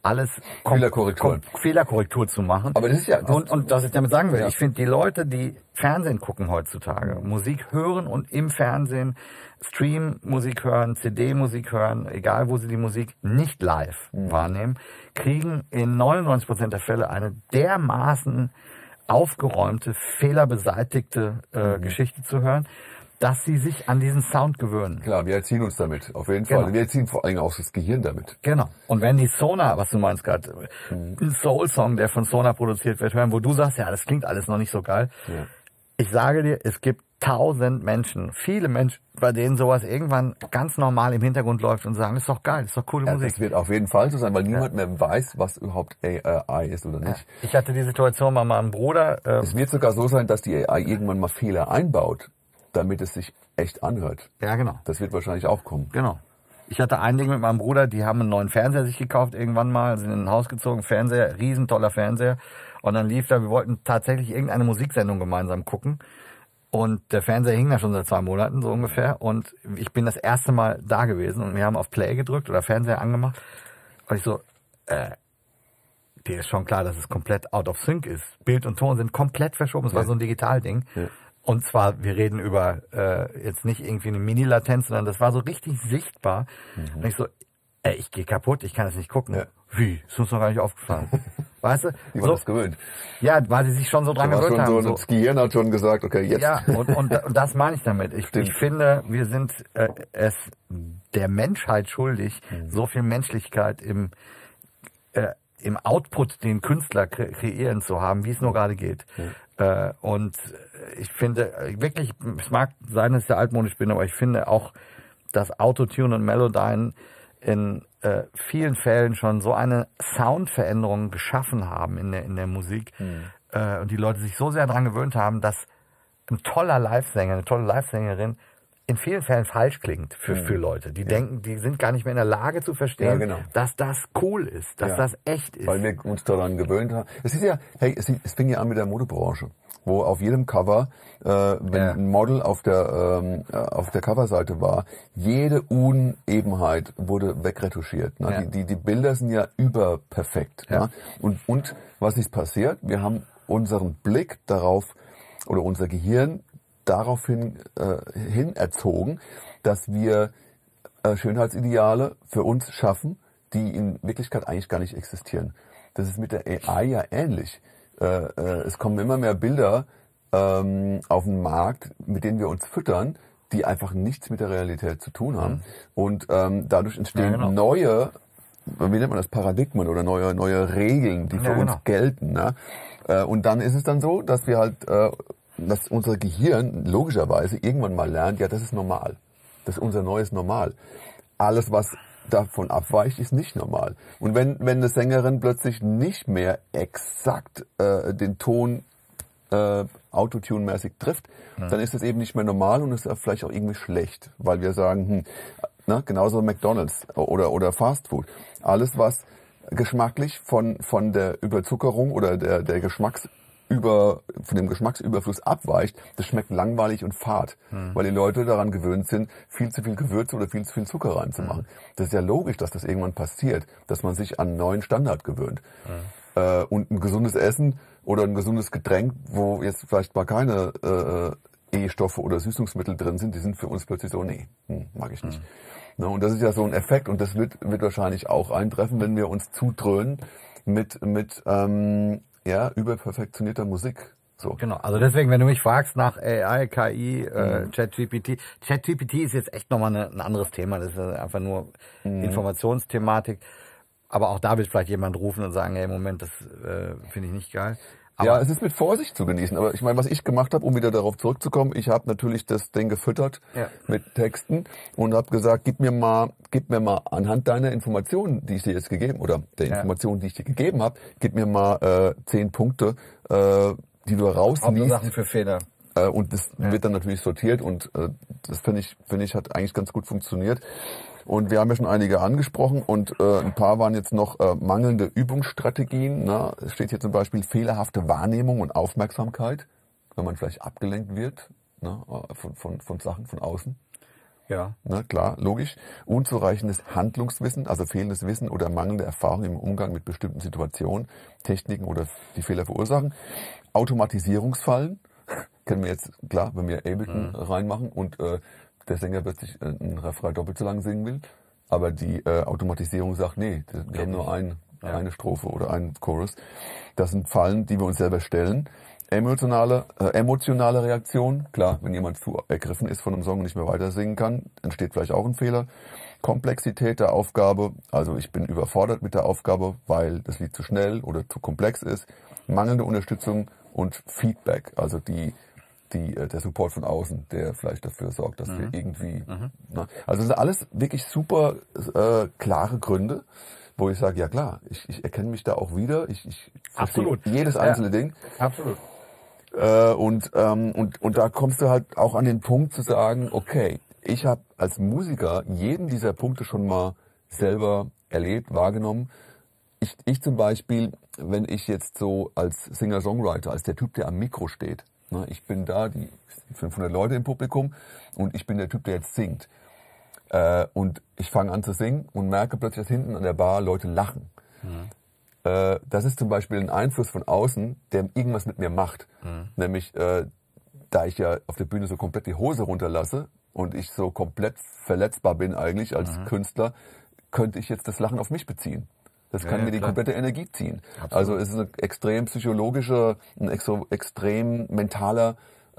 alles Fehlerkorrektur zu machen. Aber das ist ja... Und was ich damit sagen will, ich finde, die Leute, die Fernsehen gucken heutzutage, Musik hören und im Fernsehen Stream-Musik hören, CD-Musik hören, egal wo sie die Musik nicht live wahrnehmen, kriegen in 99% der Fälle eine dermaßen aufgeräumte, fehlerbeseitigte Geschichte zu hören, dass sie sich an diesen Sound gewöhnen. Klar, wir erziehen uns damit, auf jeden Fall. Wir erziehen vor allem auch das Gehirn damit. Genau. Und wenn die Sonar, was du meinst gerade, ein Soul-Song, der von Sonar produziert wird, hören, wo du sagst, ja, das klingt alles noch nicht so geil. Ja. Ich sage dir, es gibt 1000 Menschen, viele Menschen, bei denen sowas irgendwann ganz normal im Hintergrund läuft und sagen, das ist doch geil, das ist doch coole Musik. Das wird auf jeden Fall so sein, weil niemand mehr weiß, was überhaupt AI ist oder nicht. Ja. Ich hatte die Situation bei meinem Bruder. Es wird sogar so sein, dass die AI irgendwann mal Fehler einbaut, damit es sich echt anhört. Ja, genau. Das wird wahrscheinlich auch kommen. Genau. Ich hatte ein Ding mit meinem Bruder, die haben einen neuen Fernseher sich gekauft irgendwann mal, sind in ein Haus gezogen, Fernseher, riesentoller Fernseher. Und dann lief da, wir wollten tatsächlich irgendeine Musiksendung gemeinsam gucken. Und der Fernseher hing da schon seit 2 Monaten, so ungefähr. Und ich bin das erste Mal da gewesen und wir haben auf Play gedrückt oder Fernseher angemacht. Und ich so, dir ist schon klar, dass es komplett out of sync ist. Bild und Ton sind komplett verschoben. Es war so ein Digitalding. Ja. Und zwar, wir reden über jetzt nicht irgendwie eine Mini-Latenz, sondern das war so richtig sichtbar. Und ich so, ich gehe kaputt, ich kann das nicht gucken. Ja. Wie? Ist uns noch gar nicht aufgefallen. Weißt du? Die waren das gewöhnt. Ja, weil sie sich schon so dran gewöhnt haben. Das Gehirn hat schon gesagt, okay, jetzt. Ja, und das meine ich damit. Ich finde, wir sind es der Menschheit schuldig, so viel Menschlichkeit im Output, den Künstler kreieren zu haben, wie es nur gerade geht. Und ich finde wirklich, es mag sein, dass ich sehr altmodisch bin, aber ich finde auch, dass Autotune und Melodyne in vielen Fällen schon so eine Soundveränderung geschaffen haben in der Musik und die Leute sich so sehr daran gewöhnt haben, dass ein toller Livesänger, eine tolle Livesängerin in vielen Fällen falsch klingt für Leute. Die denken, die sind gar nicht mehr in der Lage zu verstehen, dass das cool ist, dass das echt ist. Weil wir uns daran gewöhnt haben. Es ist ja, hey, es fing ja an mit der Modebranche, wo auf jedem Cover, wenn ein Model auf der Coverseite war, jede Unebenheit wurde wegretuschiert. Ne? Ja. Die Bilder sind ja überperfekt. Ja. Ne? Und was ist passiert? Wir haben unseren Blick darauf oder unser Gehirn daraufhin hin erzogen, dass wir Schönheitsideale für uns schaffen, die in Wirklichkeit eigentlich gar nicht existieren. Das ist mit der AI ja ähnlich. Es kommen immer mehr Bilder auf den Markt, mit denen wir uns füttern, die einfach nichts mit der Realität zu tun haben. Und dadurch entstehen neue, wie nennt man das, Paradigmen oder neue Regeln, die für uns gelten. Ne? Und dann ist es dann so, dass wir halt dass unser Gehirn logischerweise irgendwann mal lernt, ja, das ist normal. Das ist unser neues Normal. Alles, was davon abweicht, ist nicht normal. Und wenn eine Sängerin plötzlich nicht mehr exakt den Ton Autotune-mäßig trifft, dann ist das eben nicht mehr normal und ist vielleicht auch irgendwie schlecht, weil wir sagen, genauso McDonald's oder Fast Food. Alles, was geschmacklich von der Überzuckerung oder der von dem Geschmacksüberfluss abweicht, das schmeckt langweilig und fad, weil die Leute daran gewöhnt sind, viel zu viel Gewürze oder viel zu viel Zucker reinzumachen. Das ist ja logisch, dass das irgendwann passiert, dass man sich an einen neuen Standard gewöhnt. Und ein gesundes Essen oder ein gesundes Getränk, wo jetzt vielleicht mal keine E-Stoffe oder Süßungsmittel drin sind, die sind für uns plötzlich so, nee, mag ich nicht. Na, und das ist ja so ein Effekt und das wird wahrscheinlich auch eintreffen, wenn wir uns zudröhnen mit überperfektionierter Musik. So. Genau, also deswegen, wenn du mich fragst nach AI, KI, ChatGPT ist jetzt echt nochmal ein anderes Thema, das ist einfach nur Informationsthematik, aber auch da wird vielleicht jemand rufen und sagen, hey, Moment, das finde ich nicht geil. Aber ja, es ist mit Vorsicht zu genießen, aber ich meine, was ich gemacht habe, um wieder darauf zurückzukommen, ich habe natürlich das Ding gefüttert mit Texten und habe gesagt, gib mir mal anhand deiner Informationen, die ich dir jetzt gegeben oder der Informationen, die ich dir gegeben habe, gib mir mal 10 Punkte, die du rausliest. Sachen für Fehler. Und das wird dann natürlich sortiert und das finde ich hat eigentlich ganz gut funktioniert. Und wir haben ja schon einige angesprochen und ein paar waren jetzt noch mangelnde Übungsstrategien. Ne? Es steht hier zum Beispiel fehlerhafte Wahrnehmung und Aufmerksamkeit, wenn man vielleicht abgelenkt wird, ne? von Sachen von außen. Ja. Na klar, logisch. Unzureichendes Handlungswissen, also fehlendes Wissen oder mangelnde Erfahrung im Umgang mit bestimmten Situationen, Techniken oder die Fehler verursachen. Automatisierungsfallen, kennen wir jetzt, klar, wenn wir Ableton reinmachen und der Sänger plötzlich einen Refrain doppelt so lang singen will, aber die Automatisierung sagt, nee, wir haben nur eine Strophe oder einen Chorus. Das sind Fallen, die wir uns selber stellen. Emotionale Reaktion, klar, wenn jemand zu ergriffen ist von einem Song und nicht mehr weiter singen kann, entsteht vielleicht auch ein Fehler. Komplexität der Aufgabe, also ich bin überfordert mit der Aufgabe, weil das Lied zu schnell oder zu komplex ist. Mangelnde Unterstützung und Feedback, also der Support von außen, der vielleicht dafür sorgt, dass wir irgendwie... Na, also das sind alles wirklich super klare Gründe, wo ich sage, ja klar, ich erkenne mich da auch wieder, ich verstehe jedes einzelne Ding. Absolut. Und da kommst du halt auch an den Punkt zu sagen, okay, ich habe als Musiker jeden dieser Punkte schon mal selber erlebt, wahrgenommen. Ich zum Beispiel, wenn ich jetzt so als Singer-Songwriter, als der Typ, der am Mikro steht, ne, ich bin da, die 500 Leute im Publikum und ich bin der Typ, der jetzt singt. Und ich fange an zu singen und merke plötzlich, dass hinten an der Bar Leute lachen. Das ist zum Beispiel ein Einfluss von außen, der irgendwas mit mir macht. Nämlich, da ich ja auf der Bühne so komplett die Hose runterlasse und ich so komplett verletzbar bin eigentlich als Künstler, könnte ich jetzt das Lachen auf mich beziehen. Das kann mir die komplette Energie ziehen. Absolut. Also es ist ein extrem psychologischer, ein extrem mentaler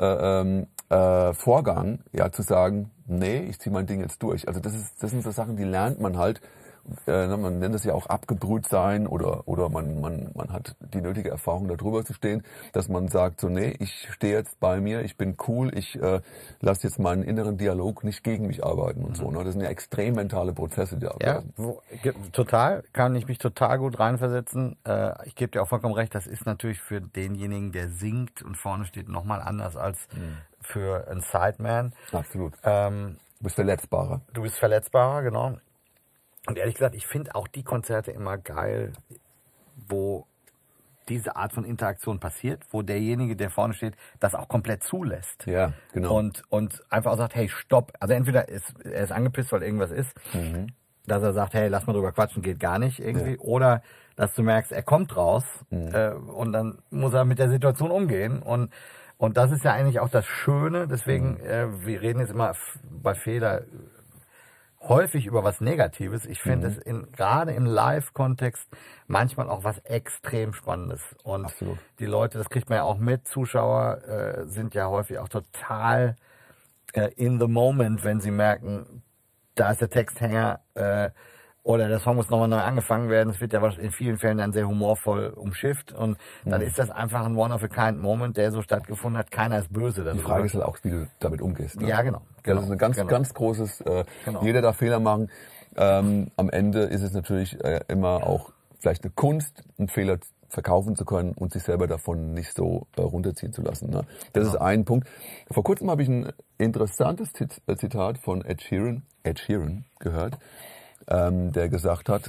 Vorgang, ja, zu sagen, nee, ich ziehe mein Ding jetzt durch. Also das sind so Sachen, die lernt man halt. Man nennt es ja auch abgebrüht sein oder man hat die nötige Erfahrung, da drüber zu stehen, dass man sagt, so nee, ich stehe jetzt bei mir, ich bin cool, ich lasse jetzt meinen inneren Dialog nicht gegen mich arbeiten und so. Ne? Das sind ja extrem mentale Prozesse, die ablaufen. Ja, total, kann ich mich total gut reinversetzen. Ich gebe dir auch vollkommen recht, das ist natürlich für denjenigen, der singt und vorne steht, nochmal anders als für einen Sideman. Absolut. Du bist verletzbarer. Du bist verletzbarer, genau. Und ehrlich gesagt, ich finde auch die Konzerte immer geil, wo diese Art von Interaktion passiert, wo derjenige, der vorne steht, das auch komplett zulässt. Ja, genau. Und einfach auch sagt, hey, stopp. Also entweder er ist angepisst, weil irgendwas ist, dass er sagt, hey, lass mal drüber quatschen, geht gar nicht irgendwie. Ja. Oder dass du merkst, er kommt raus und dann muss er mit der Situation umgehen. Und das ist ja eigentlich auch das Schöne. Deswegen, wir reden jetzt immer bei Fehler häufig über was Negatives. Ich finde es gerade im Live-Kontext manchmal auch was extrem Spannendes. Und absolut. Die Leute, das kriegt man ja auch mit, Zuschauer sind ja häufig auch total in the moment, wenn sie merken, da ist der Texthänger oder der Song muss nochmal neu angefangen werden. Es wird ja in vielen Fällen dann sehr humorvoll umschifft und dann ist das einfach ein One-of-a-kind-Moment, der so stattgefunden hat. Keiner ist böse darüber. Die Frage ist halt auch, wie du damit umgehst. Ne? Ja, genau. Das ist ein ganz großes, jeder darf Fehler machen. Am Ende ist es natürlich immer auch vielleicht eine Kunst, einen Fehler verkaufen zu können und sich selber davon nicht so runterziehen zu lassen. Ne? Das ist ein Punkt. Vor kurzem habe ich ein interessantes Zitat von Ed Sheeran gehört, der gesagt hat,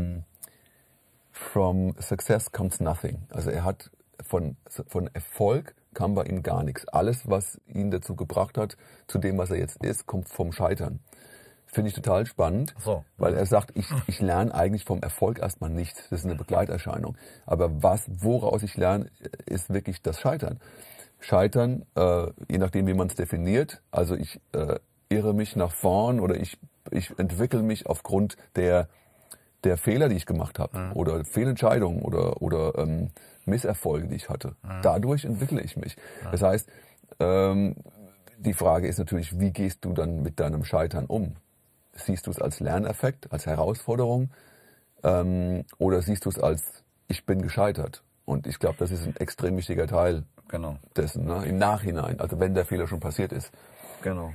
from success comes nothing. Also er hat von Erfolg kam bei ihm gar nichts. Alles, was ihn dazu gebracht hat, zu dem, was er jetzt ist, kommt vom Scheitern. Finde ich total spannend, weil er sagt, ich lerne eigentlich vom Erfolg erstmal nichts. Das ist eine Begleiterscheinung. Aber woraus ich lerne, ist wirklich das Scheitern. Scheitern, je nachdem, wie man es definiert. Also ich irre mich nach vorn oder ich entwickle mich aufgrund der Fehler, die ich gemacht habe oder Fehlentscheidungen oder Misserfolge, die ich hatte. Dadurch entwickle ich mich. Das heißt, die Frage ist natürlich, wie gehst du dann mit deinem Scheitern um? Siehst du es als Lerneffekt, als Herausforderung oder siehst du es als, ich bin gescheitert? Und ich glaube, das ist ein extrem wichtiger Teil dessen, ne? Im Nachhinein, also wenn der Fehler schon passiert ist. Genau.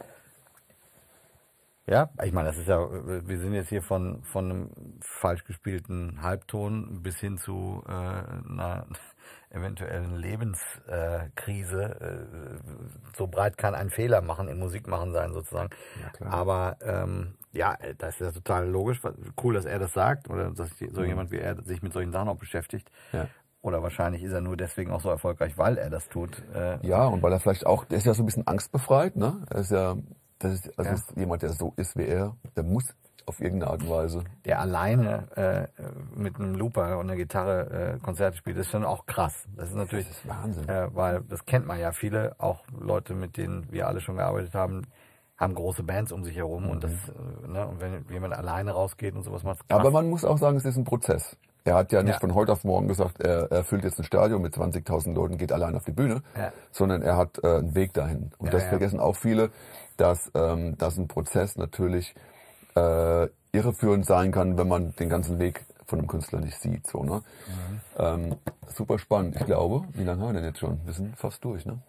Ja, ich meine, das ist ja, wir sind jetzt hier von einem falsch gespielten Halbton bis hin zu einer eventuellen Lebenskrise. So breit kann ein Fehler machen, im Musikmachen sein sozusagen. Ja, klar. Aber das ist ja total logisch. Cool, dass er das sagt oder dass so jemand wie er sich mit solchen Sachen auch beschäftigt. Ja. Oder wahrscheinlich ist er nur deswegen auch so erfolgreich, weil er das tut. Ja, und weil er vielleicht auch, der ist ja so ein bisschen angstbefreit, ne? Er ist ja Das ist, also ist jemand, der so ist wie er, der muss auf irgendeine Art und Weise. Der alleine mit einem Looper und einer Gitarre Konzerte spielt, ist schon auch krass. Das ist natürlich Das ist Wahnsinn. weil das kennt man ja. Viele, auch Leute, mit denen wir alle schon gearbeitet haben, haben große Bands um sich herum und das, und wenn jemand alleine rausgeht und sowas macht, krass. Aber man muss auch sagen, es ist ein Prozess. Er hat ja nicht von heute auf morgen gesagt, er füllt jetzt ein Stadion mit 20.000 Leuten, geht allein auf die Bühne, sondern er hat einen Weg dahin. Und das vergessen auch viele, dass ein Prozess natürlich irreführend sein kann, wenn man den ganzen Weg von einem Künstler nicht sieht. So, ne? Super spannend. Ich glaube, wie lange haben wir denn jetzt schon? Wir sind fast durch, ne?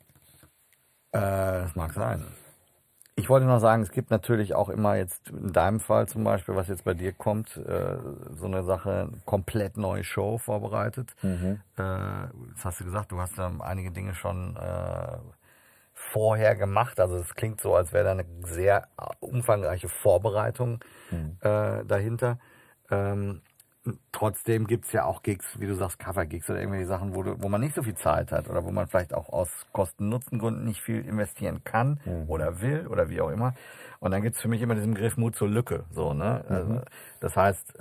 Das mag sein. Ich wollte noch sagen, es gibt natürlich auch immer jetzt in deinem Fall zum Beispiel, was jetzt bei dir kommt, so eine Sache, komplett neue Show vorbereitet. Jetzt hast du gesagt, du hast einige Dinge schon vorher gemacht. Also es klingt so, als wäre da eine sehr umfangreiche Vorbereitung dahinter. Trotzdem gibt's ja auch Gigs, wie du sagst, Cover-Gigs oder irgendwelche Sachen, wo man nicht so viel Zeit hat oder wo man vielleicht auch aus Kosten-Nutzen-Gründen nicht viel investieren kann oder will oder wie auch immer. Und dann gibt's für mich immer diesen Begriff Mut zur Lücke. So, ne? Also, das heißt,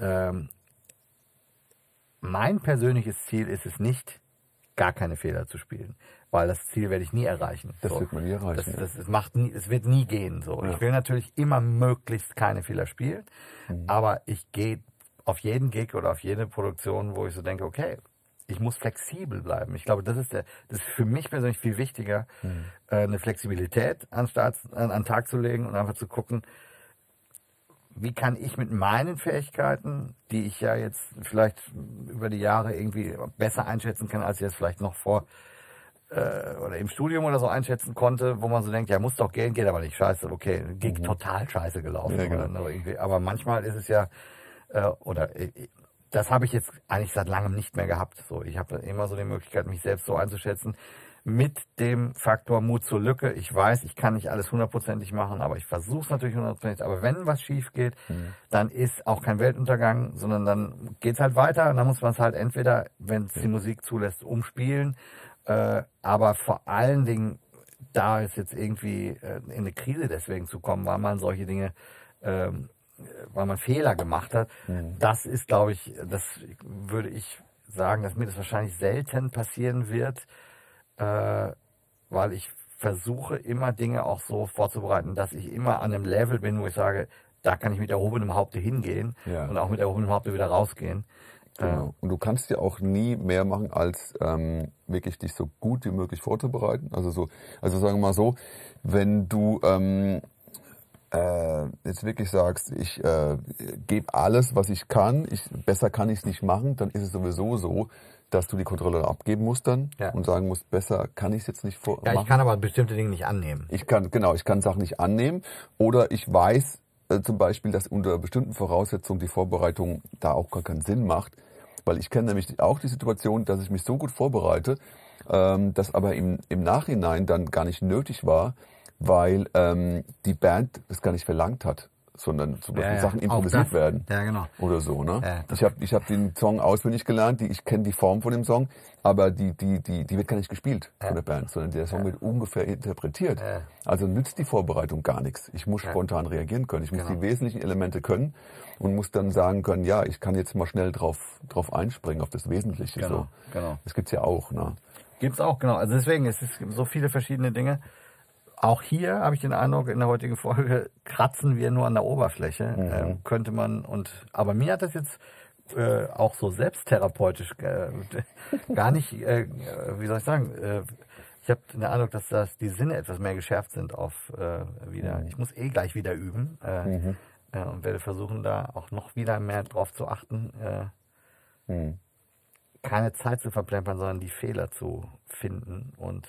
mein persönliches Ziel ist es nicht, gar keine Fehler zu spielen, weil das Ziel werde ich nie erreichen. Das wird man nie erreichen. Es wird nie gehen. So. Ja. Ich will natürlich immer möglichst keine Fehler spielen, aber ich gehe auf jeden Gig oder auf jede Produktion, wo ich so denke, okay, ich muss flexibel bleiben. Ich glaube, das ist für mich persönlich viel wichtiger, eine Flexibilität an den Tag zu legen und einfach zu gucken, wie kann ich mit meinen Fähigkeiten, die ich ja jetzt vielleicht über die Jahre irgendwie besser einschätzen kann, als ich es vielleicht noch vor oder im Studium oder so einschätzen konnte, wo man so denkt, ja, muss doch gehen, geht aber nicht, scheiße, okay, Gig total scheiße gelaufen. Ja, genau. Aber manchmal ist es ja, das habe ich jetzt eigentlich seit langem nicht mehr gehabt. So, ich habe immer so die Möglichkeit, mich selbst so einzuschätzen, mit dem Faktor Mut zur Lücke. Ich weiß, ich kann nicht alles hundertprozentig machen, aber ich versuche es natürlich hundertprozentig. Aber wenn was schief geht, dann ist auch kein Weltuntergang, sondern dann geht's halt weiter. Und dann muss man es halt entweder, wenn es die Musik zulässt, umspielen. Aber vor allen Dingen, da ist jetzt irgendwie in eine Krise deswegen zu kommen, weil man solche Dinge, weil man Fehler gemacht hat. Das ist, glaube ich, das würde ich sagen, dass mir das wahrscheinlich selten passieren wird, weil ich versuche immer Dinge auch so vorzubereiten, dass ich immer an einem Level bin, wo ich sage, da kann ich mit erhobenem Haupte hingehen und auch mit erhobenem Haupte wieder rausgehen. Genau. Und du kannst ja auch nie mehr machen, als wirklich dich so gut wie möglich vorzubereiten. Also sagen wir mal so, wenn du jetzt wirklich sagst, ich gebe alles, was ich kann, besser kann ich es nicht machen, dann ist es sowieso so, dass du die Kontrolle abgeben musst dann und sagen musst, besser kann ich es jetzt nicht machen. Ja, ich kann aber bestimmte Dinge nicht annehmen. Ich kann Sachen nicht annehmen oder ich weiß zum Beispiel, dass unter bestimmten Voraussetzungen die Vorbereitung da auch gar keinen Sinn macht, weil ich kenne nämlich auch die Situation, dass ich mich so gut vorbereite, das aber im Nachhinein dann gar nicht nötig war, weil die Band das gar nicht verlangt hat, sondern zum Beispiel Sachen improvisiert werden. Ja, genau. Oder so, ne? Ja, ich hab den Song auswendig gelernt, ich kenne die Form von dem Song, aber die wird gar nicht gespielt von der Band, sondern der Song wird ungefähr interpretiert. Also nützt die Vorbereitung gar nichts. Ich muss spontan reagieren können. Ich muss die wesentlichen Elemente können und muss dann sagen können, ja, ich kann jetzt mal schnell drauf einspringen, auf das Wesentliche. Genau. Das gibt's ja auch, ne? Gibt's auch, genau. Also deswegen, es ist so viele verschiedene Dinge. Auch hier habe ich den Eindruck, in der heutigen Folge kratzen wir nur an der Oberfläche. Könnte man, aber mir hat das jetzt auch so selbsttherapeutisch gar nicht, wie soll ich sagen, ich habe den Eindruck, dass die Sinne etwas mehr geschärft sind auf wieder. Ich muss gleich wieder üben und werde versuchen, da auch noch wieder mehr drauf zu achten, keine Zeit zu verplempern, sondern die Fehler zu finden und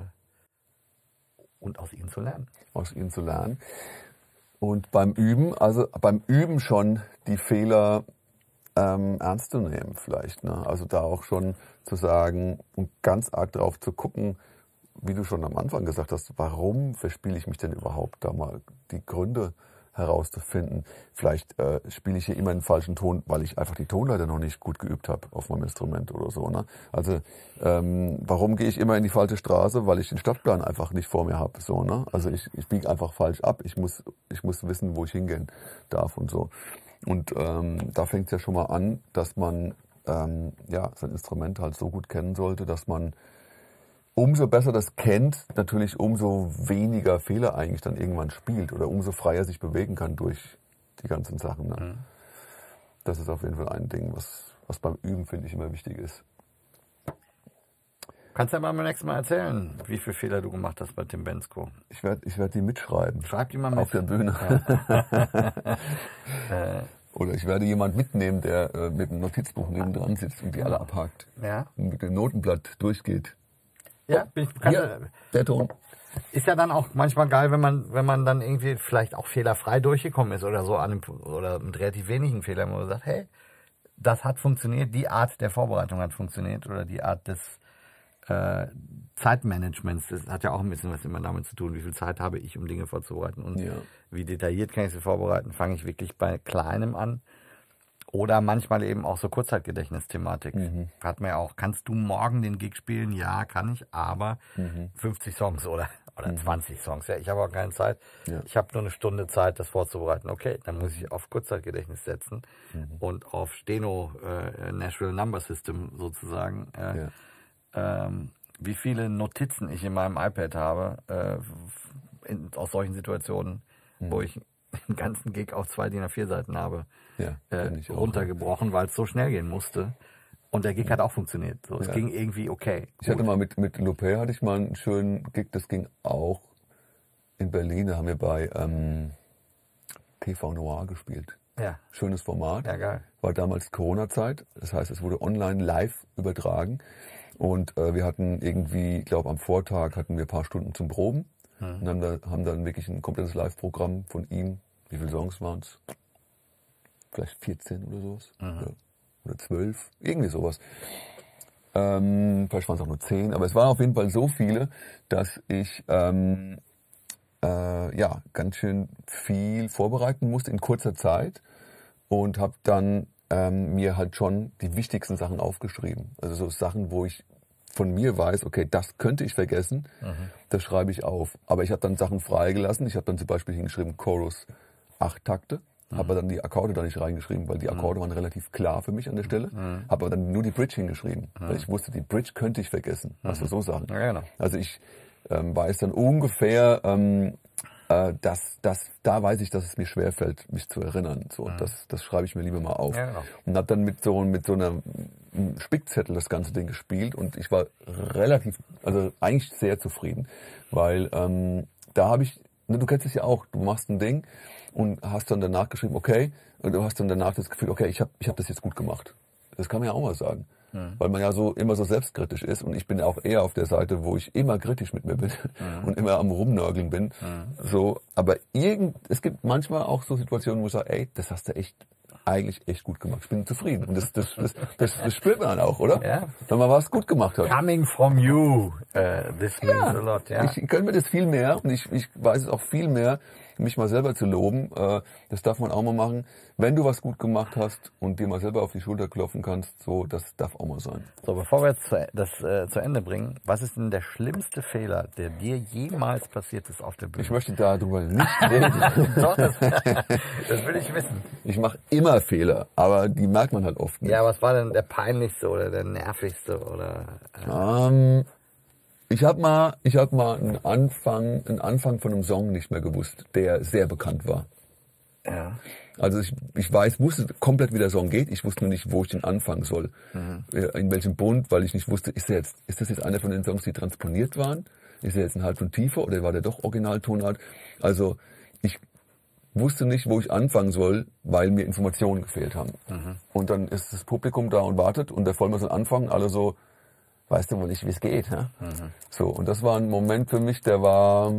aus ihnen zu lernen. Aus ihnen zu lernen. Und beim Üben schon die Fehler ernst zu nehmen vielleicht. Ne? Also da auch schon zu sagen und ganz arg drauf zu gucken, wie du schon am Anfang gesagt hast, warum verspiele ich mich denn überhaupt, da mal die Gründe herauszufinden. Vielleicht spiele ich hier immer einen falschen Ton, weil ich einfach die Tonleiter noch nicht gut geübt habe auf meinem Instrument oder so. Ne? Also warum gehe ich immer in die falsche Straße? Weil ich den Stadtplan einfach nicht vor mir habe. So, ne? Also ich biege einfach falsch ab. Ich muss wissen, wo ich hingehen darf und so. Und da fängt es ja schon mal an, dass man sein Instrument halt so gut kennen sollte, dass man umso besser das kennt, natürlich umso weniger Fehler eigentlich dann irgendwann spielt oder umso freier sich bewegen kann durch die ganzen Sachen. Ne? Das ist auf jeden Fall ein Ding, was beim Üben, finde ich, immer wichtig ist. Kannst du ja mal beim nächsten Mal erzählen, wie viele Fehler du gemacht hast bei Tim Bendzko? Ich werd die mitschreiben. Schreib die mal mit. Auf der Bühne. Ja. Oder ich werde jemand mitnehmen, der mit einem Notizbuch nebendran sitzt und die alle abhakt. Ja. Und mit dem Notenblatt durchgeht. Ja, der Ton. Ist ja dann auch manchmal geil, wenn man dann irgendwie vielleicht auch fehlerfrei durchgekommen ist oder so oder mit relativ wenigen Fehlern, wo man sagt, hey, das hat funktioniert, die Art der Vorbereitung hat funktioniert oder die Art des Zeitmanagements, das hat ja auch ein bisschen was immer damit zu tun, wie viel Zeit habe ich, um Dinge vorzubereiten und wie detailliert kann ich sie vorbereiten, fange ich wirklich bei Kleinem an oder manchmal eben auch so Kurzzeitgedächtnisthematik. Hat man ja auch, kannst du morgen den Gig spielen? Ja, kann ich, aber 50 Songs oder 20 Songs, ja, ich habe auch keine Zeit, ich habe nur eine Stunde Zeit, das vorzubereiten, okay, dann muss ich auf Kurzzeitgedächtnis setzen und auf Steno, Natural Number System sozusagen, wie viele Notizen ich in meinem iPad habe, aus solchen Situationen, wo ich den ganzen Gig auf 2 DIN A4 Seiten habe, runtergebrochen, weil es so schnell gehen musste. Und der Gig hat auch funktioniert. So, es ging irgendwie okay. Ich hatte mal mit Lopé hatte ich mal einen schönen Gig, das ging auch in Berlin, da haben wir bei TV Noir gespielt. Ja. Schönes Format. Ja, geil. War damals Corona-Zeit, das heißt, es wurde online live übertragen. Und wir hatten irgendwie, ich glaube am Vortag hatten wir ein paar Stunden zum Proben und haben dann wirklich ein komplettes Live-Programm von ihm. Wie viele Songs waren es? Vielleicht 14 oder sowas. Oder 12, irgendwie sowas. Vielleicht waren es auch nur 10, aber es waren auf jeden Fall so viele, dass ich ganz schön viel vorbereiten musste in kurzer Zeit und habe dann mir halt schon die wichtigsten Sachen aufgeschrieben. Also so Sachen, wo ich von mir weiß, okay, das könnte ich vergessen, das schreibe ich auf. Aber ich habe dann Sachen freigelassen. Ich habe dann zum Beispiel hingeschrieben, Chorus 8 Takte. Habe dann die Akkorde da nicht reingeschrieben, weil die Akkorde waren relativ klar für mich an der Stelle. Habe aber dann nur die Bridge hingeschrieben, weil ich wusste, die Bridge könnte ich vergessen. Also so Sachen. Ja, genau. Also ich weiß dann ungefähr, da weiß ich, dass es mir schwerfällt, mich zu erinnern. So, das schreibe ich mir lieber mal auf. Ja, genau. Und habe dann mit so einer Spickzettel das ganze Ding gespielt und ich war eigentlich sehr zufrieden, weil da habe ich, du kennst es ja auch, du machst ein Ding und hast dann danach geschrieben, okay, und du hast dann danach das Gefühl, okay, ich hab das jetzt gut gemacht. Das kann man ja auch mal sagen. Weil man ja immer so selbstkritisch ist und ich bin auch eher auf der Seite, wo ich immer kritisch mit mir bin und immer am Rumnörgeln bin. So, aber es gibt manchmal auch so Situationen, wo ich sage, ey, das hast du eigentlich echt gut gemacht. Ich bin zufrieden. Und das spürt man dann auch, oder? Ja. Wenn man was gut gemacht hat. Coming from you, this means a lot. Ja. Ich gönne mir das viel mehr und ich weiß es auch viel mehr, mich mal selber zu loben. Das darf man auch mal machen. Wenn du was gut gemacht hast und dir mal selber auf die Schulter klopfen kannst, so, das darf auch mal sein. So, bevor wir jetzt das zu Ende bringen, was ist denn der schlimmste Fehler, der dir jemals passiert ist auf der Bühne? Ich möchte darüber nicht reden. Doch, das will ich wissen. Ich mache immer Fehler, aber die merkt man halt oft nicht. Ja, was war denn der peinlichste oder der nervigste oder? Ich hab mal einen Anfang von einem Song nicht mehr gewusst, der sehr bekannt war. Ja. Also ich wusste komplett, wie der Song geht. Ich wusste nur nicht, wo ich den anfangen soll. In welchem Bund, weil ich nicht wusste, ist das jetzt einer von den Songs, die transponiert waren? Ist er jetzt ein Halbton tiefer oder war der doch Originaltonart? Also ich wusste nicht, wo ich anfangen soll, weil mir Informationen gefehlt haben. Und dann ist das Publikum da und wartet und der Vollmer soll anfangen, alle so, weißt du wohl nicht, wie es geht. Ja? So, und das war ein Moment für mich, der war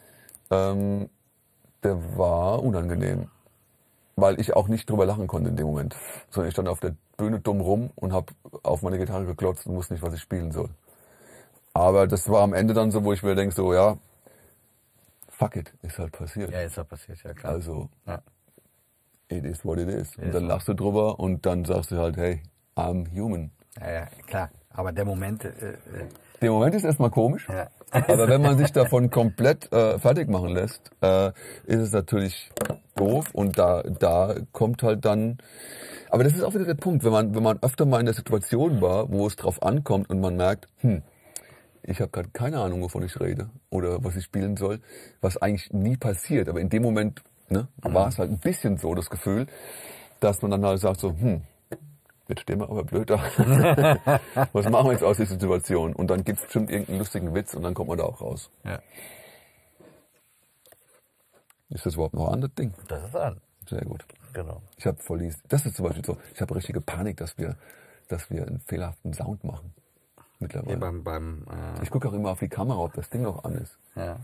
unangenehm. Weil ich auch nicht drüber lachen konnte in dem Moment. Sondern ich stand auf der Bühne dumm rum und habe auf meine Gitarre geklotzt und wusste nicht, was ich spielen soll. Aber das war am Ende dann so, wo ich mir denke, so ja, fuck it, ist halt passiert. Ja, ist ja passiert, ja klar. Also, Ja. it is what it is. Und dann lachst du drüber und dann sagst du halt, hey, I'm human. Ja, klar. Aber der Moment... Der Moment ist erstmal komisch, Ja. aber wenn man sich davon komplett fertig machen lässt, ist es natürlich doof und da kommt halt dann... Aber das ist auch wieder der Punkt, wenn man öfter mal in der Situation war, wo es drauf ankommt und man merkt, ich habe gerade keine Ahnung, wovon ich rede oder was ich spielen soll, was eigentlich nie passiert. Aber in dem Moment war es halt ein bisschen so das Gefühl, dass man dann halt sagt so, jetzt stehen wir aber blöd da. Was machen wir jetzt aus dieser Situation? Und dann gibt's bestimmt irgendeinen lustigen Witz und dann kommt man da auch raus. Ja. Ist das überhaupt noch ein anderes Ding? Das ist an. Sehr gut. Genau. Ich habe das ist zum Beispiel so, ich habe richtige Panik, dass wir einen fehlerhaften Sound machen. Mittlerweile. Ja, Ich gucke auch immer auf die Kamera, ob das Ding noch an ist. ja.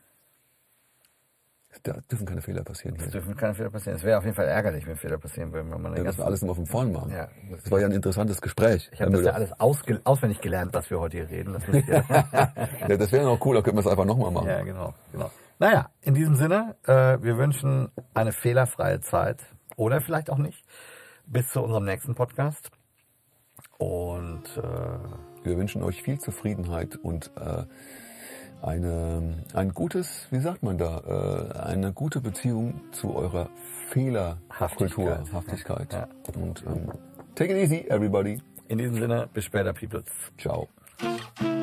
Da dürfen keine Fehler passieren Es hier. dürfen keine Fehler passieren. Es wäre auf jeden Fall ärgerlich, wenn Fehler passieren würden, wenn man Ja, dass wir alles immer von vorn machen. Ja. Das war ja ein interessantes Gespräch. Ich habe das ja alles auswendig gelernt, was wir heute hier reden. Das wisst ihr. Ja, das wäre noch cool, da könnten wir es einfach nochmal machen. Ja, genau. Naja, in diesem Sinne, wir wünschen eine fehlerfreie Zeit oder vielleicht auch nicht, bis zu unserem nächsten Podcast. Und wir wünschen euch viel Zufriedenheit und ein gutes, wie sagt man da, eine gute Beziehung zu eurer Fehlerkultur, Haftigkeit. Ja. Und take it easy, everybody. in diesem Sinne, bis später, Peoples. Ciao.